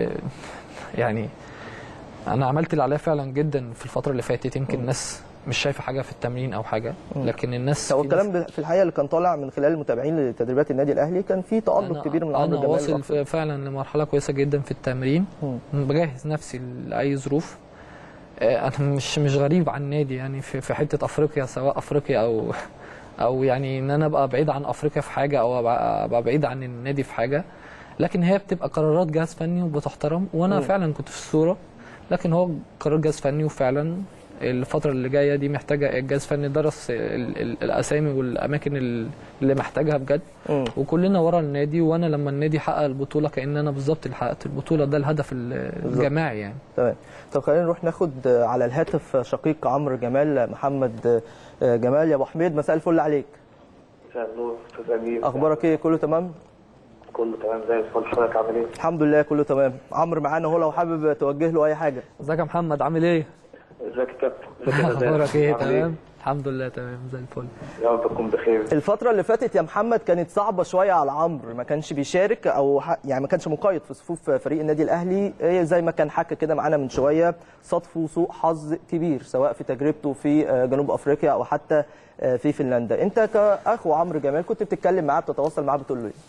يعني انا عملت اللي عليا فعلا جدا في الفتره اللي فاتت. يمكن الناس مش شايفه حاجه في التمرين او حاجه، لكن الناس
هو الكلام في الحقيقه اللي كان طالع من خلال المتابعين لتدريبات النادي الاهلي كان في تالق كبير من عمرو جمال.
انا واصل فعلا لمرحله كويسه جدا في التمرين، بجهز نفسي لاي ظروف. انا مش مش غريب عن النادي يعني في في حته افريقيا، سواء افريقيا او او يعني ان انا ابقى بعيد عن افريقيا في حاجه او ابقى بعيد عن النادي في حاجه، لكن هي بتبقى قرارات جهاز فني وبتحترم، وانا م. فعلا كنت في الصوره. لكن هو قرار جهاز فني، وفعلا الفتره اللي جايه دي محتاجه الجهاز الفني درس الاسامي والاماكن اللي محتاجها بجد. م. وكلنا ورا النادي، وانا لما النادي حقق البطوله كان انا بالظبط اللي حققت البطوله، ده الهدف الجماعي يعني.
تمام. طب خلينا نروح ناخد على الهاتف شقيق عمرو جمال، محمد جمال. يا ابو حميد مساء الفل عليك.
مساء النور استاذ امير.
اخبارك ايه؟ كله تمام؟
كله تمام زي الفل. حضرتك عامل ايه؟
الحمد لله كله تمام. عمرو معانا اهو لو حابب توجه له اي حاجه.
ازيك يا محمد عامل ايه؟
ازيك يا كابتن؟
اخبارك ايه؟ تمام الحمد لله تمام زي الفل.
يا رب تكون بخير.
الفتره اللي فاتت يا محمد كانت صعبه شويه على عمرو، ما كانش بيشارك او يعني ما كانش مقيد في صفوف فريق النادي الاهلي، زي ما كان حكى كده معانا من شويه، صدفه سوء حظ كبير سواء في تجربته في جنوب افريقيا او حتى في فنلندا. انت كاخو عمرو جمال كنت بتتكلم معاه بتتواصل معاه بتقول له ايه؟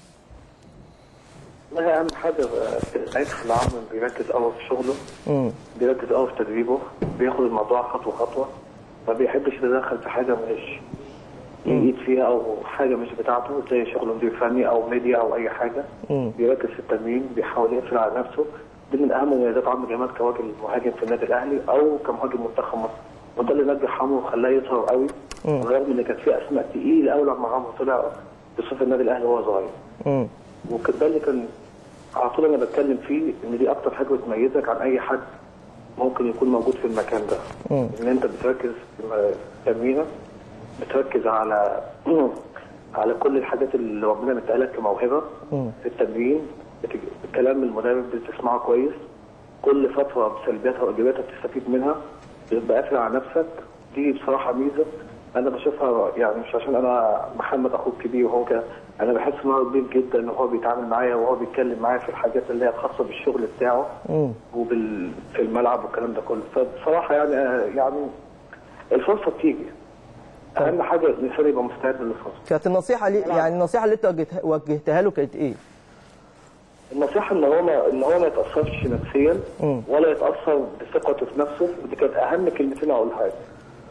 لا اهم حاجه هيدخل عمرو بيركز قوي في شغله، امم بيركز قوي في تدريبه، بياخد الموضوع خطوه خطوه، ما بيحبش يتدخل في حاجه مش يجيد فيها او حاجه مش بتاعته زي شغل مدير فني او ميديا او اي حاجه. مم. بيركز في التمرين، بيحاول يقفل على نفسه. دي من اهم مميزات عمرو جمال كراجل مهاجم في النادي الاهلي او كمهاجم منتخب مصر، وده اللي نجح عمرو وخلاه يظهر قوي، رغم ان كان في اسماء تقيله قوي لما عمرو طلع في صف النادي الاهلي وهو صغير. امم وده اللي كان على طول انا بتكلم فيه، ان دي اكتر حاجه بتميزك عن اي حد ممكن يكون موجود في المكان ده.
مم.
ان انت بتركز في تمرينك، بتركز على على كل الحاجات اللي ربنا مديها لك كموهبه في التمرين، بتج... الكلام المدرب بتسمعه كويس، كل فتره بسلبياتها وايجابياتها بتستفيد منها، بتبقى قافل على نفسك. دي بصراحه ميزه انا بشوفها، يعني مش عشان انا محمد اخوك كبير وهو كده، انا بحس ان هو كبير جدا وهو بيتعامل معايا وهو بيتكلم معايا في الحاجات اللي هي خاصه بالشغل بتاعه وبال في الملعب والكلام ده كله. فبصراحه يعني يعني الفرصه بتيجي، اهم حاجه الانسان يبقى مستعد للفرصه.
كانت النصيحه لي يعني النصيحه اللي انت وجهتها, وجهتها له كانت ايه؟
النصيحه ان هو ما ان هو ما يتاثرش نفسيا
مم.
ولا يتاثر بثقته في نفسه، ودي كانت اهم كلمتين اقولها له.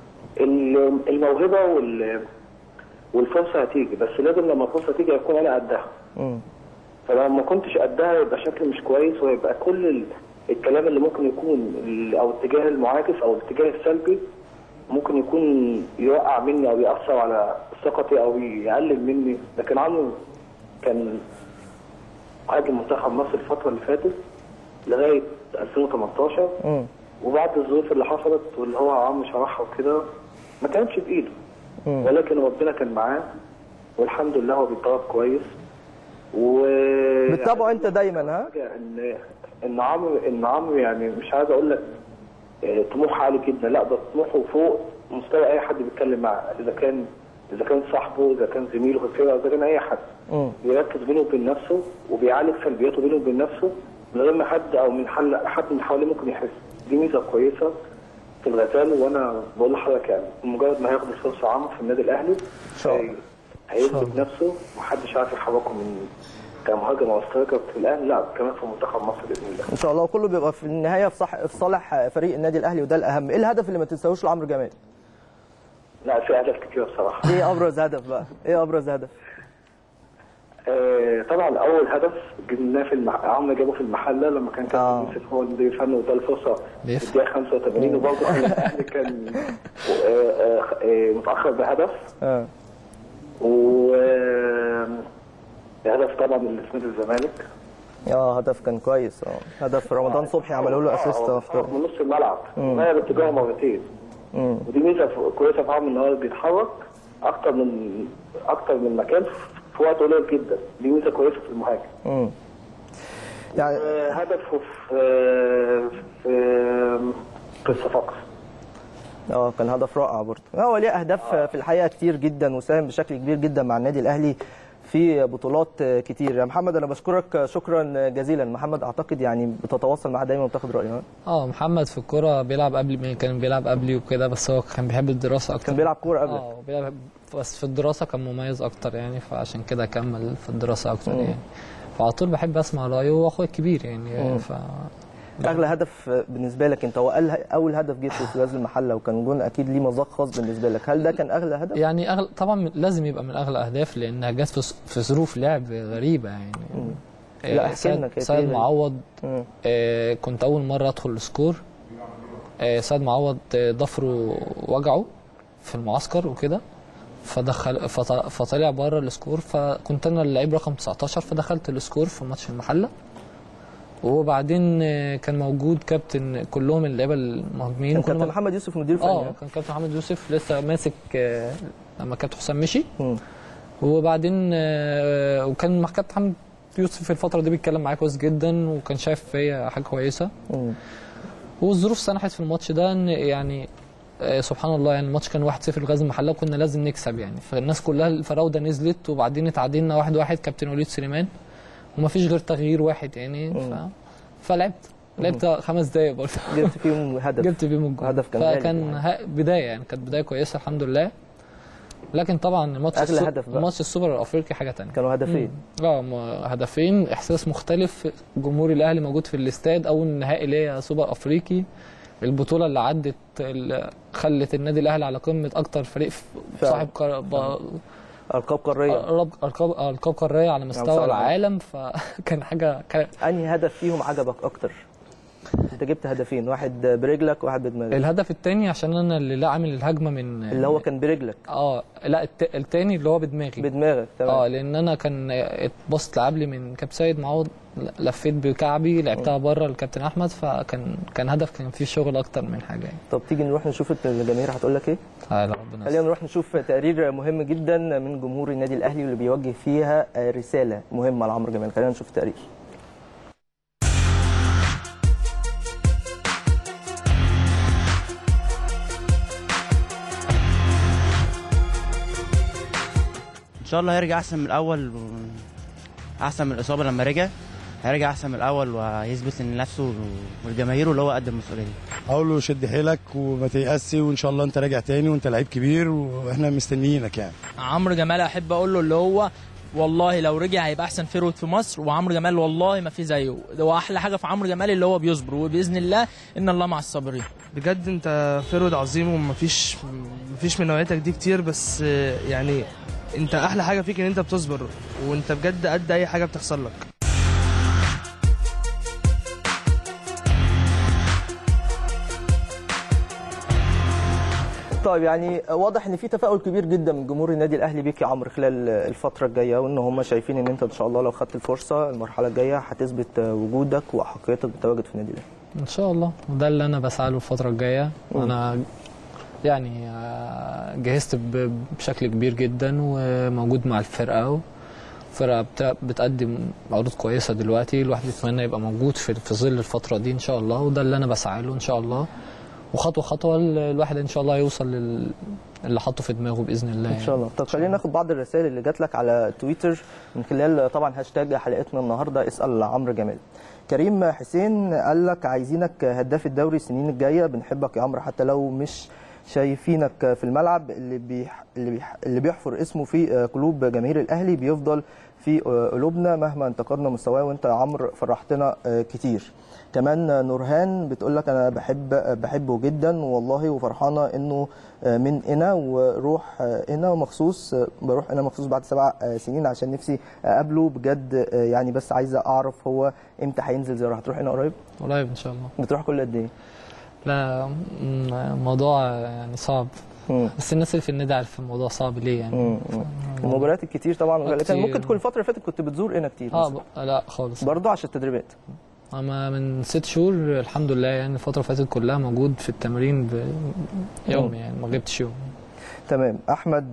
الموهبه وال والفرصه هتيجي، بس لازم لما الفرصه تيجي يكون انا قدها.
امم
فلو ما كنتش قدها يبقى شكلي مش كويس، ويبقى كل الكلام اللي ممكن يكون او الاتجاه المعاكس او الاتجاه السلبي ممكن يكون يوقع مني او ياثر على ثقتي او يقلل مني. لكن عمرو كان قائد منتخب مصر الفتره اللي فاتت لغايه ألفين وثمانية عشر،
امم
وبعد الظروف اللي حصلت واللي هو عمرو شرحها وكده ما كانش بايده، ولكن ربنا كان معاه والحمد لله هو بيتدرب كويس. و
بتتابعه انت دايما ها؟
ان ان عمرو ان عمرو يعني مش عايز اقول لك طموح عالي جدا، لا ده طموحه فوق مستوى اي حد بيتكلم معاه، اذا كان اذا كان صاحبه، اذا كان زميله في الفرقه، اذا كان اي حد.
مم.
بيركز بينه وبين نفسه وبيعالج سلبياته بينه وبين نفسه من غير ما حد او من حل حد من حواليه ممكن يحس. دي ميزه كويسه في الغزال، وانا بقول لحضرتك يعني مجرد ما هياخد الفرصه عمرو في النادي الاهلي
ان شاء الله
هيثبت نفسه ومحدش عارف يحركه من كمهاجم او سترايكر في الاهلي، لا كمان في منتخب مصر باذن الله
ان شاء الله. وكله بيبقى في النهايه في صح في صالح فريق النادي الاهلي، وده الاهم. ايه الهدف اللي ما تنساهوش لعمرو جمال؟
لا في اهداف كتير بصراحه.
ايه ابرز هدف بقى؟ ايه ابرز هدف؟
آه طبعا اول هدف جبناه في المح... عمرو جابه في المحله لما كان كابتن
آه.
يوسف هو اللي فن وده الفرصه في الدقيقه خمسة وثمانين، وبرضه الاهلي كان آه آه آه متاخر بهدف.
اه
و هدف طبعا من اسمه الزمالك.
اه هدف كان كويس. اه هدف رمضان صبحي عملوا له اسيست محترم
من نص الملعب غير اتجاهه مرتين.
امم
ودي ميزه كويسه في عمرو ان هو بيتحرك اكتر من اكتر من مكان في وقت قليل جدا، دي ميزه كويسه في المهاجم.
امم يعني
هدفه في في في الصفاقس.
اه كان هدف رائع برضه. هو ليه اهداف في الحقيقه كتير جدا وساهم بشكل كبير جدا مع النادي الاهلي في بطولات كتير. يا محمد انا بشكرك شكرا جزيلا. محمد اعتقد يعني بتتواصل معاه دايما وبتاخد رايه.
اه محمد في الكوره بيلعب قبل، كان بيلعب قبلي وكده، بس هو كان بيحب الدراسه اكتر.
كان بيلعب كوره قبلك؟
اه بيلعب، بس في الدراسه كان مميز اكتر يعني، فعشان كده كمل في الدراسه اكتر يعني. فعلى طول بحب اسمع رايه، وهو اخويا الكبير يعني. ف
اغلى هدف بالنسبه لك انت، هو اول هدف جبته في غزل المحله وكان جون اكيد ليه مذاق خاص بالنسبه لك، هل ده كان اغلى هدف؟
يعني أغل... طبعا لازم يبقى من اغلى اهداف لانها جت في في ظروف لعب غريبه يعني.
مم. لا احكي لنا كده.
سيد معوض آه كنت اول مره ادخل السكور. آه سيد معوض ضفره وجعه في المعسكر وكده، فدخل فطلع بره السكور، فكنت انا اللعيب رقم تسعتاشر، فدخلت السكور في ماتش المحله. وبعدين كان موجود كابتن كلهم اللعيبه المهاجمين.
كان كابتن محمد يوسف مدير فني.
اه كان كابتن محمد يوسف لسه ماسك لما كابتن حسام مشي. وبعدين وكان مع كابتن محمد يوسف في الفتره دي بيتكلم معايا كويس جدا، وكان شايف فيا حاجه كويسه. مم. والظروف سنحت في الماتش ده ان يعني سبحان الله يعني الماتش كان واحد صفر لغزل المحله وكنا لازم نكسب يعني، فالناس كلها الفراوده نزلت، وبعدين اتعادلنا واحد واحد كابتن وليد سليمان، وما فيش غير تغيير واحد يعني. ف... فلعبت لعبت خمس دقايق برضه
جبت فيهم هدف.
جبت فيهم الجول.
هدف كان
فكان ه... بدايه يعني، كانت بدايه كويسه الحمد لله. لكن طبعا ماتش
السو...
ماتش السوبر الافريقي حاجه ثانيه.
كانوا هدفين.
اه هدفين، احساس مختلف. جمهور الاهلي موجود في الاستاد، اول نهائي ليا سوبر افريقي، البطوله اللي عدت اللي خلت النادي الاهلي على قمه اكتر فريق صاحب قر... ب...
القاب قاريه.
القاب القاب قاريه على مستوى العالم. فكان حاجه كان...
انهي هدف فيهم عجبك اكتر؟ انت جبت هدفين، واحد برجلك وواحد بدماغك.
الهدف الثاني عشان انا اللي لا عامل الهجمه من
اللي هو كان برجلك.
اه لا الت... الثاني اللي هو بدماغي.
بدماغك تمام.
اه لان انا كان اتبسط لعب لي من كاب سيد معوض، لفيت بكعبي لعبتها بره الكابتن احمد، فكان كان هدف كان فيه شغل اكتر من حاجه يعني.
طب تيجي نروح نشوف الجماهير هتقول لك ايه؟
اه لا ربنا.
خلينا نروح نشوف تقرير مهم جدا من جمهور النادي الاهلي واللي بيوجه فيها رساله مهمه لعمرو جمال. خلينا نشوف التقرير.
ان شاء الله هيرجع احسن من الاول، احسن من الاصابه لما رجع، هيرجع احسن من الاول وهيثبت لنفسه والجماهير اللي هو قد المسؤوليه.
اقول له شد حيلك وما تيأسش، وان شاء الله انت راجع تاني وانت لعيب كبير واحنا مستنيينك يعني.
عمرو جمال احب اقول له اللي هو والله لو رجع هيبقى احسن فيرود في مصر، وعمرو جمال والله ما في زيه، هو احلى حاجه في عمرو جمال اللي هو بيصبر، وباذن الله ان الله مع الصابرين.
بجد انت فيرود عظيم ومفيش مفيش من نوعيتك دي كتير، بس يعني انت احلى حاجه فيك ان انت بتصبر، وانت بجد قد اي حاجه بتحصل لك.
طيب يعني واضح ان في تفاؤل كبير جدا من جمهور النادي الاهلي بيك يا عمرو خلال الفتره الجايه، وان هم شايفين ان انت ان شاء الله لو خدت الفرصه المرحله الجايه هتثبت وجودك واحقيتك بالتواجد في النادي الاهلي.
ان شاء الله، وده اللي انا بسعى له الفتره الجايه. وانا يعني جهزت بشكل كبير جدا وموجود مع الفرقه، الفرقه بتقدم عروض كويسه دلوقتي، الواحد يتمنى يبقى موجود في في ظل الفتره دي ان شاء الله، وده اللي انا بسعى له ان شاء الله، وخطوه خطوه الواحد ان شاء الله يوصل لل اللي حاطه في دماغه باذن الله
ان شاء الله. طب خلينا ناخد بعض الرسائل اللي جات لك على تويتر من خلال طبعا هاشتاج حلقتنا النهارده اسال عمرو جمال. كريم حسين قال لك عايزينك هداف الدوري السنين الجايه، بنحبك يا عمرو حتى لو مش شايفينك في الملعب، اللي بيح... اللي, بيح... اللي بيحفر اسمه في قلوب جماهير الاهلي بيفضل في قلوبنا مهما انتقدنا مستواه، وانت يا عمرو فرحتنا كتير. كمان نورهان بتقول لك انا بحب بحبه جدا والله، وفرحانه انه من هنا وروح هنا مخصوص، بروح هنا مخصوص بعد سبع سنين عشان نفسي اقابله بجد يعني، بس عايزه اعرف هو امتى هينزل زياره. هتروح هنا قريب؟
قريب ان شاء الله.
بتروح كل قد ايه؟
لا موضوع يعني صعب، مم. بس الناس اللي في النادي عارف الموضوع صعب ليه يعني.
المباريات الكتير طبعا، كان ممكن تكون الفتره اللي فاتت كنت بتزور هنا كتير.
اه ب... لا خالص
برضه عشان التدريبات.
اما من ست شهور الحمد لله يعني الفتره اللي فاتت كلها موجود في التمرين يومي يعني ما غبتش يوم.
تمام. احمد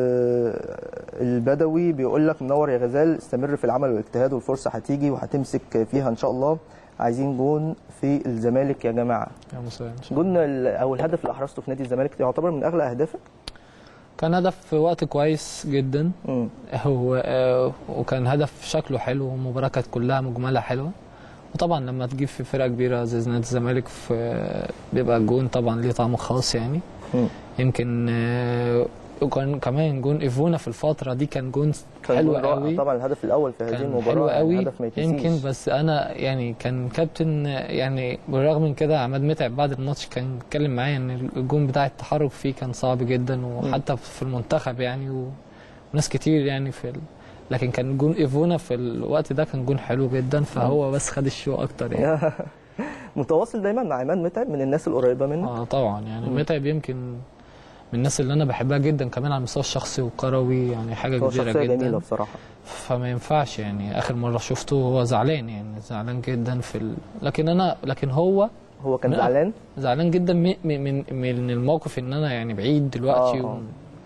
البدوي بيقول لك منور يا غزال، استمر في العمل والاجتهاد والفرصه هتيجي وهتمسك فيها ان شاء الله. عايزين جون في الزمالك يا جماعه.
يا مساء.
جون او الهدف اللي احرزته في نادي الزمالك يعتبر من اغلى اهدافك؟
كان هدف في وقت كويس جدا. امم هو وكان هدف شكله حلو، والمباراه كانت كلها مجملها حلوه، وطبعا لما تجيب في فرقه كبيره زي نادي الزمالك بيبقى الجون طبعا ليه طعم خاص يعني. مم. يمكن وكان كمان جون ايفونا في الفتره دي كان جون حلو قوي
طبعا، الهدف الاول في هذه المباراه
حلو قوي
هدف ما يتنسيش.
يمكن بس انا يعني كان كابتن يعني بالرغم من كده عماد متعب بعد الماتش كان اتكلم معايا ان الجون بتاع التحرك فيه كان صعب جدا، وحتى في المنتخب يعني وناس كتير يعني في ال... لكن كان جون ايفونا في الوقت ده كان جون حلو جدا، فهو بس خد الشو اكتر يعني.
متواصل دايما مع عماد متعب، من الناس القريبه منك.
اه طبعا يعني مم. متعب يمكن من الناس اللي انا بحبها جدا كمان على المستوى الشخصي والكروي يعني، حاجه كبيره جدا.
شخصيه جميله بصراحه.
فما ينفعش يعني اخر مره شفته هو زعلان يعني زعلان جدا في ال... لكن انا لكن هو
هو كان زعلان
زعلان جدا من من من الموقف ان انا يعني بعيد دلوقتي. آه. و...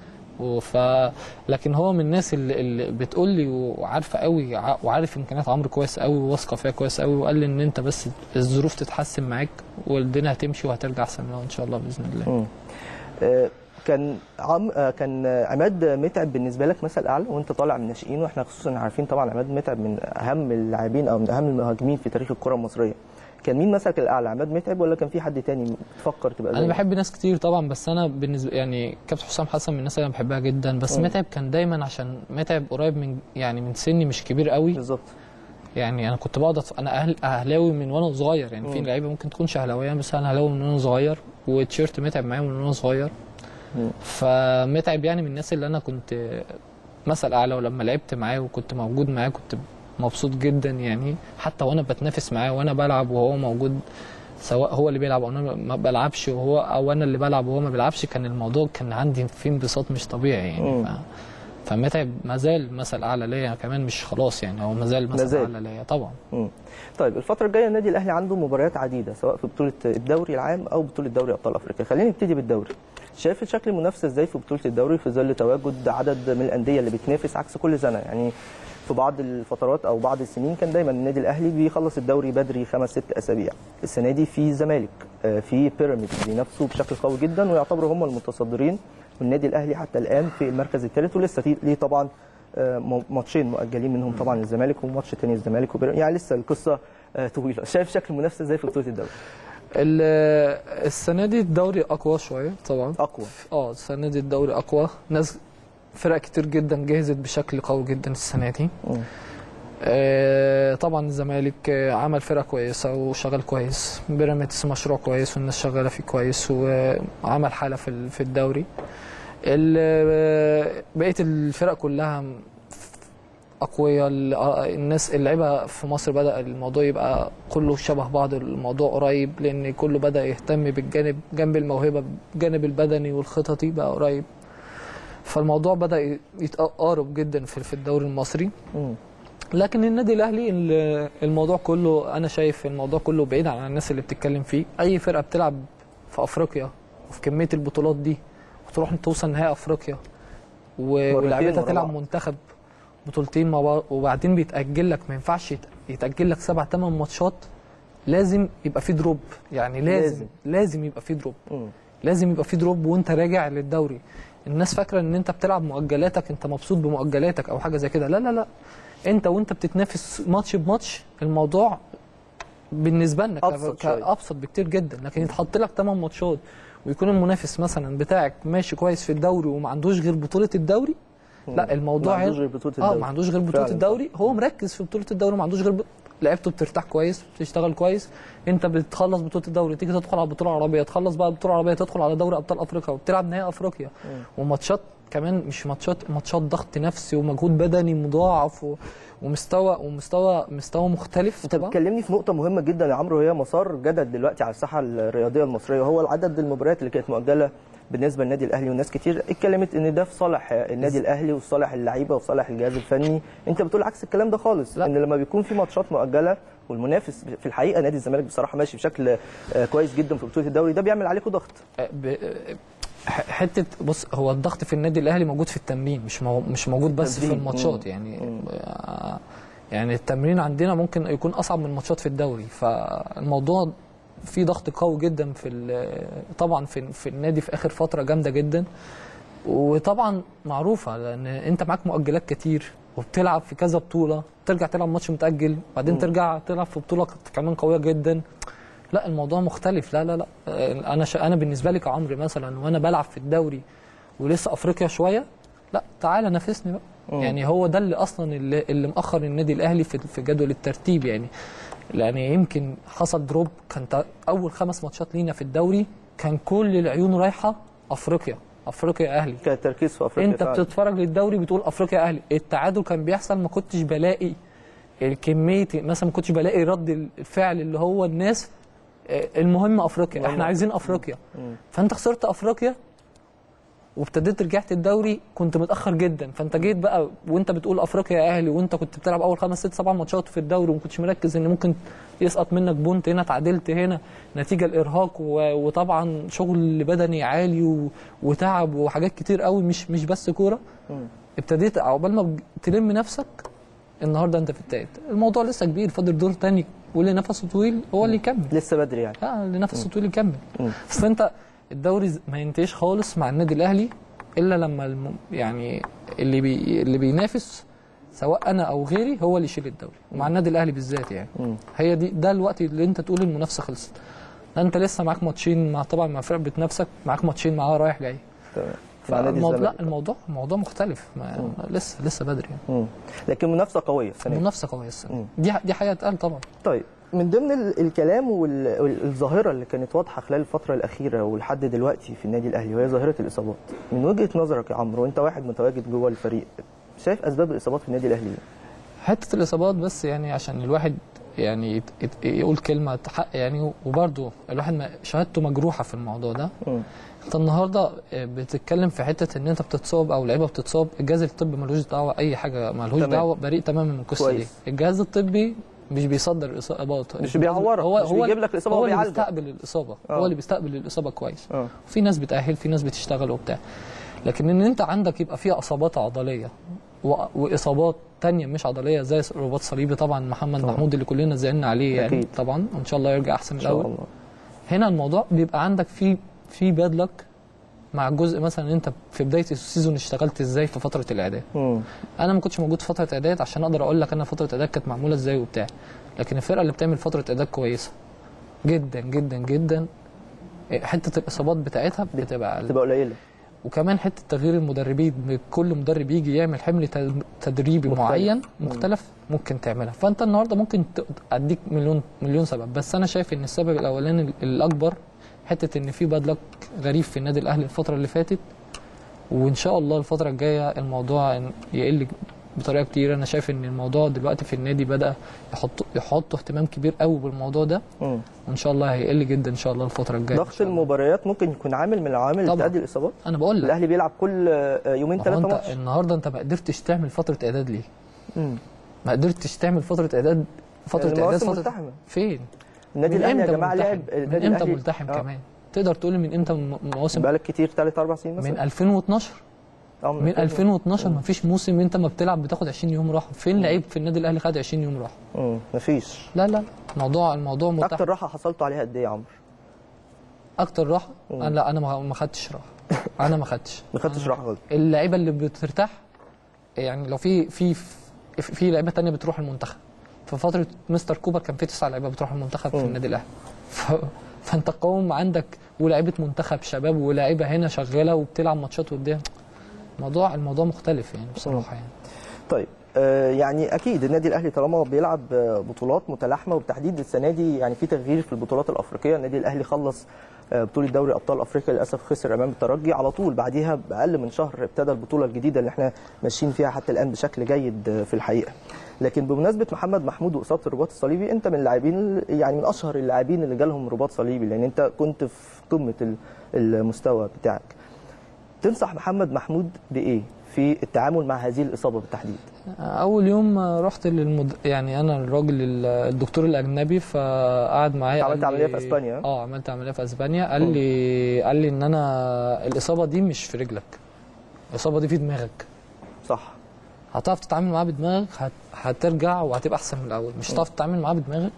وف لكن هو من الناس اللي, اللي بتقول لي وعارفه قوي وعارف امكانيات عمرو كويس قوي وواثقه فيها كويس قوي، وقال لي ان انت بس الظروف تتحسن معاك والدنيا هتمشي وهترجع احسن منها ان شاء الله باذن الله.
آه كان عم آه كان عماد متعب بالنسبه لك مثل اعلى وانت طالع من الناشئين، واحنا خصوصا عارفين طبعا عماد متعب من اهم اللاعبين او من اهم المهاجمين في تاريخ الكره المصريه. كان مين مثلك الاعلى، عماد متعب ولا كان في حد تاني تفكر تبقى زيه؟
انا بحب ناس كتير طبعا، بس انا بالنسبه يعني كابتن حسام حسن من الناس اللي انا بحبها جدا، بس م. متعب كان دايما عشان متعب قريب من يعني من سني مش كبير قوي
بالظبط.
يعني انا كنت بقعد انا اهل اهلاوي من وانا صغير يعني. م. في لعيبه ممكن تكون اهلاويه بس انا اهلاوي من وانا صغير، وتيشيرت متعب معايا من وانا صغير. م. فمتعب يعني من الناس اللي انا كنت مثل اعلى، ولما لعبت معاه وكنت موجود معاه كنت مبسوط جدا يعني، حتى وانا بتنافس معاه وانا بلعب وهو موجود سواء هو اللي بيلعب او انا ما بلعبش وهو او انا اللي بلعب وهو ما بيلعبش، كان الموضوع كان عندي في انبساط مش طبيعي يعني. ف... فمتعب ما زال مثل اعلى ليا كمان، مش خلاص يعني، هو ما زال مثل اعلى ليا طبعا.
مم. طيب الفتره الجايه النادي الاهلي عنده مباريات عديده سواء في بطوله الدوري العام او بطوله دوري ابطال افريقيا. خلينا نبتدي بالدوري. شايف شكل المنافسه ازاي في بطوله الدوري في ظل تواجد عدد من الانديه اللي بتنافس عكس كل سنه؟ يعني في بعض الفترات او بعض السنين كان دايما النادي الاهلي بيخلص الدوري بدري خمس ست اسابيع. السنه دي في زمالك، في بيراميدز بينافسوا بشكل قوي جدا ويعتبروا هم المتصدرين، والنادي الاهلي حتى الان في المركز الثالث ولسه ليه طبعا ماتشين مؤجلين منهم طبعا الزمالك وماتش ثاني الزمالك وبيراميدز، يعني لسه القصه طويله. شايف شكل المنافسه ازاي في بطوله الدوري؟
السنه دي الدوري اقوى شويه طبعا.
اقوى
اه السنه دي الدوري اقوى، ناس فرق كتير جدا جهزت بشكل قوي جدا السنه دي. آه طبعا الزمالك عمل فرقه كويسه وشغال كويس، بيراميدز مشروع كويس والناس شغاله فيه كويس وعمل حاله في في الدوري. بقيه الفرق كلها اقوياء، الناس اللعيبه في مصر بدا الموضوع يبقى كله شبه بعض، الموضوع قريب لان كله بدا يهتم بالجانب جنب الموهبه، الجانب البدني والخططي بقى قريب، فالموضوع بدا يتقارب جدا في الدوري المصري. م. لكن النادي الاهلي الموضوع كله، انا شايف الموضوع كله بعيد عن الناس اللي بتتكلم فيه. اي فرقه بتلعب في افريقيا وفي كميه البطولات دي وتروح توصل نهائي افريقيا ولاعيبتها تلعب منتخب بطولتين مع بعض وبعدين بيتاجل لك، ما ينفعش يتاجل لك سبع ثمان ماتشات، لازم يبقى في دروب، يعني لازم لازم, لازم يبقى في دروب. م. لازم يبقى في دروب وانت راجع للدوري. الناس فاكره ان انت بتلعب مؤجلاتك، انت مبسوط بمؤجلاتك او حاجه زي كده، لا لا لا، انت وانت بتتنافس ماتش بماتش الموضوع بالنسبه لك
ابسط,
أبسط بكتير جدا. لكن يتحط لك ثمان ماتشات ويكون المنافس مثلا بتاعك ماشي كويس في الدوري وما عندوش غير بطوله الدوري، لا الموضوع
ما عندوش غير بطوله الدوري.
اه ما عندوش غير بطوله الدوري، هو مركز في بطوله الدوري وما عندوش غير ب... لعيبته بترتاح كويس، بتشتغل كويس، انت بتخلص بطوله الدوري تيجي تدخل على البطوله العربيه، تخلص بقى البطوله العربيه تدخل على دوري ابطال افريقيا وبتلعب نهائي افريقيا. وماتشات كمان مش ماتشات ماتشات ضغط نفسي ومجهود بدني مضاعف و... ومستوى ومستوى مستوى مختلف.
انت بتكلمني في نقطه مهمه جدا يا عمرو، وهي مسار جدل دلوقتي على الساحه الرياضيه المصريه، وهو عدد المباريات اللي كانت مؤجله بالنسبه للنادي الاهلي، والناس كتير اتكلمت ان ده في صالح النادي الاهلي وفي صالح اللعيبه وفي صالح الجهاز الفني. انت بتقول عكس الكلام ده خالص. لا. ان لما بيكون في ماتشات مؤجله والمنافس في الحقيقه نادي الزمالك بصراحه ماشي بشكل كويس جدا في بطوله الدوري، ده بيعمل عليكم ضغط.
حته بص، هو الضغط في النادي الاهلي موجود في التمرين، مش مو مش موجود بس في الماتشات. مم. يعني مم. يعني التمرين عندنا ممكن يكون اصعب من الماتشات في الدوري، فالموضوع في ضغط قوي جدا في طبعا في في النادي في اخر فتره جامده جدا، وطبعا معروفه لان انت معاك مؤجلات كتير وبتلعب في كذا بطوله، ترجع تلعب ماتش متاجل بعدين م. ترجع تلعب في بطوله كمان قويه جدا. لا الموضوع مختلف. لا لا لا انا ش... انا بالنسبه لي كعمري مثلا وانا بلعب في الدوري ولسه افريقيا شويه، لا تعالى نافسني بقى. م. يعني هو ده اللي اصلا اللي, اللي مأخر النادي الاهلي في في جدول الترتيب يعني. يعني يمكن حصل دروب، كان اول خمس ماتشات لينا في الدوري كان كل العيون رايحه افريقيا، افريقيا اهلي،
كان التركيز في افريقيا.
انت فعلا بتتفرج للدوري بتقول افريقيا اهلي. التعادل كان بيحصل ما كنتش بلاقي الكميه، مثلا ما كنتش بلاقي رد الفعل اللي هو الناس المهم افريقيا، احنا عايزين افريقيا. فانت خسرت افريقيا وابتديت رجعت الدوري كنت متاخر جدا، فانت جيت بقى وانت بتقول افريقيا يا اهلي وانت كنت بتلعب اول خمس ست سبع ماتشات في الدوري وما كنتش مركز ان ممكن يسقط منك بونت هنا، تعادلت هنا نتيجه الارهاق وطبعا شغل بدني عالي وتعب وحاجات كتير قوي، مش مش بس كوره. ابتديت عقبال ما تلم نفسك النهارده انت في التالت. الموضوع لسه كبير، فاضل دور تاني واللي نفسه طويل هو اللي يكمل.
لسه بدري يعني.
اه اللي نفسه طويل يكمل. اصل انت الدوري ما ينتهيش خالص مع النادي الاهلي الا لما الم... يعني اللي بي... اللي بينافس سواء انا او غيري هو اللي يشيل الدوري، ومع النادي الاهلي بالذات يعني. م. هي دي ده الوقت اللي انت تقول المنافسه خلصت. انت لسه معاك ماتشين مع طبعا مع فرق بتنافسك، معاك ماتشين معاها رايح جاي.
تمام.
فالموضوع لا الموضوع موضوع مختلف، ما لسه لسه بدري يعني.
م. لكن منافسه قويه السنه.
منافسه قويه السنه. دي دي حاجه اتقال طبعا.
طيب من ضمن الكلام والظاهره اللي كانت واضحه خلال الفتره الاخيره ولحد دلوقتي في النادي الاهلي وهي ظاهره الاصابات، من وجهه نظرك يا عمرو وانت واحد متواجد جوه الفريق، شايف اسباب الاصابات في النادي الاهلي؟
حته الاصابات بس يعني عشان الواحد يعني يت- يت- يقول كلمه حق يعني، وبرده الواحد ما- شهادته مجروحه في الموضوع ده.
م.
انت النهارده بتتكلم في حته ان انت بتتصاب او لعيبه بتتصاب، الجهاز الطبي ملوش دعوه، اي حاجه ملوش
تمام.
دعوه، بريء تماما من القصه دي.
كويس.
الجهاز الطبي مش بيصدر الاصابات،
مش بيعورك،
هو
مش
هو
بيجيب لك الإصابة،
هو
هو
اللي
بيعالجك.
بيستقبل الاصابه،
آه.
هو اللي بيستقبل الاصابه كويس.
اه
في ناس بتأهل، في ناس بتشتغل وبتاع، لكن ان انت عندك يبقى فيها اصابات عضليه و... واصابات تانية مش عضليه زي رباط صليبي طبعا محمد
طبعا.
محمود اللي كلنا زعلنا عليه يعني
أكيد.
طبعا، وان شاء الله يرجع احسن
ان
من
شاء
الاول.
الله.
هنا الموضوع بيبقى عندك في في باد لك مع جزء مثلا انت في بدايه السيزون اشتغلت ازاي في فتره الاعداد.
مم.
انا ما كنتش موجود في فتره اعداد عشان اقدر اقول لك انا فتره اعداد كانت معموله ازاي وبتاع، لكن الفرقه اللي بتعمل فتره اعداد كويسه جدا جدا جدا، حته الاصابات بتاعتها بتبقى اقل،
تبقى قليله.
وكمان حته تغيير المدربين، كل مدرب يجي يعمل حمل تد- تدريبي
مختلف.
معين مختلف ممكن تعملها. فانت النهارده ممكن ت- اديك مليون مليون سبب، بس انا شايف ان السبب الاولاني الاكبر حته ان في باد لك غريب في النادي الاهلي الفتره اللي فاتت، وان شاء الله الفتره الجايه الموضوع يقل بطريقه كتير. انا شايف ان الموضوع دلوقتي في النادي بدا يحط يحطوا اهتمام كبير قوي بالموضوع ده،
مم.
وان شاء الله هيقل جدا ان شاء الله الفتره الجايه.
ضغط المباريات ممكن يكون عامل من العوامل اللي
طبعاً.
بتؤدي الاصابات.
انا بقول لك
الاهلي بيلعب كل آه، يومين
ما هو
ثلاثه
انت
ماتش.
النهارده انت ما قدرتش تعمل فتره اعداد ليه؟
مم.
ما قدرتش تعمل فتره اعداد فتره اعداد
المواسم
فتره
ملتحمه.
فين؟
النادي
من
الاهلي يا
إمتى
جماعه
ملتحم؟
لعب
من
النادي
امتى
الأهلي-
ملتحم
آه.
كمان؟ تقدر تقول لي من امتى م- مواسم؟
بقالك كتير ثلاث اربع سنين مثلا.
من ألفين واثناشر
آه،
من ألفين واثناشر ما فيش موسم انت ما بتلعب بتاخد عشرين يوم راحه. فين لعيب في النادي الاهلي خد عشرين يوم راحه؟
امم مفيش.
لا لا الموضوع الموضوع متاح.
اكتر راحه حصلتوا عليها قد ايه يا عمرو؟
اكتر راحه
مم.
انا لا انا ما ما خدتش راحه. انا ما خدتش
ما خدتش راحه خالص.
اللعيبه اللي بترتاح يعني لو في في في, في لعيبه ثانيه بتروح المنتخب. في فتره مستر كوبر كان في تسع لعيبه بتروح المنتخب
مم.
في النادي الاهلي. ف... فانت قوم عندك ولاعيبه منتخب شباب ولاعيبه هنا شغاله وبتلعب ماتشات قدام. الموضوع الموضوع مختلف يعني بصراحه يعني.
طيب آه يعني اكيد النادي الاهلي طالما بيلعب آه، بطولات متلاحمه، وبالتحديد السنه دي يعني في تغيير في البطولات الافريقيه. النادي الاهلي خلص آه، بطوله دوري ابطال افريقيا، للاسف خسر امام الترجي. على طول بعديها باقل من شهر ابتدى البطوله الجديده اللي احنا ماشيين فيها حتى الان بشكل جيد آه، في الحقيقه. لكن بمناسبه محمد محمود واصابه الرباط الصليبي، انت من اللاعبين يعني من اشهر اللاعبين اللي جالهم رباط صليبي، لان انت كنت في قمه ال- المستوى بتاعك. تنصح محمد محمود بايه في التعامل مع هذه الاصابه بالتحديد؟
اول يوم رحت للمد... يعني انا الراجل ال- الدكتور الاجنبي فقعد معايا
عملت
قال لي-
عملية في أسبانيا؟
اه عملت عمليه في اسبانيا. قال لي قال لي ان انا الاصابه دي مش في رجلك، الاصابه دي في دماغك.
صح.
هتعرف تتعامل معاها بدماغك هت... هترجع وهتبقى احسن من الاول. مش هتعرف تتعامل معاها بدماغك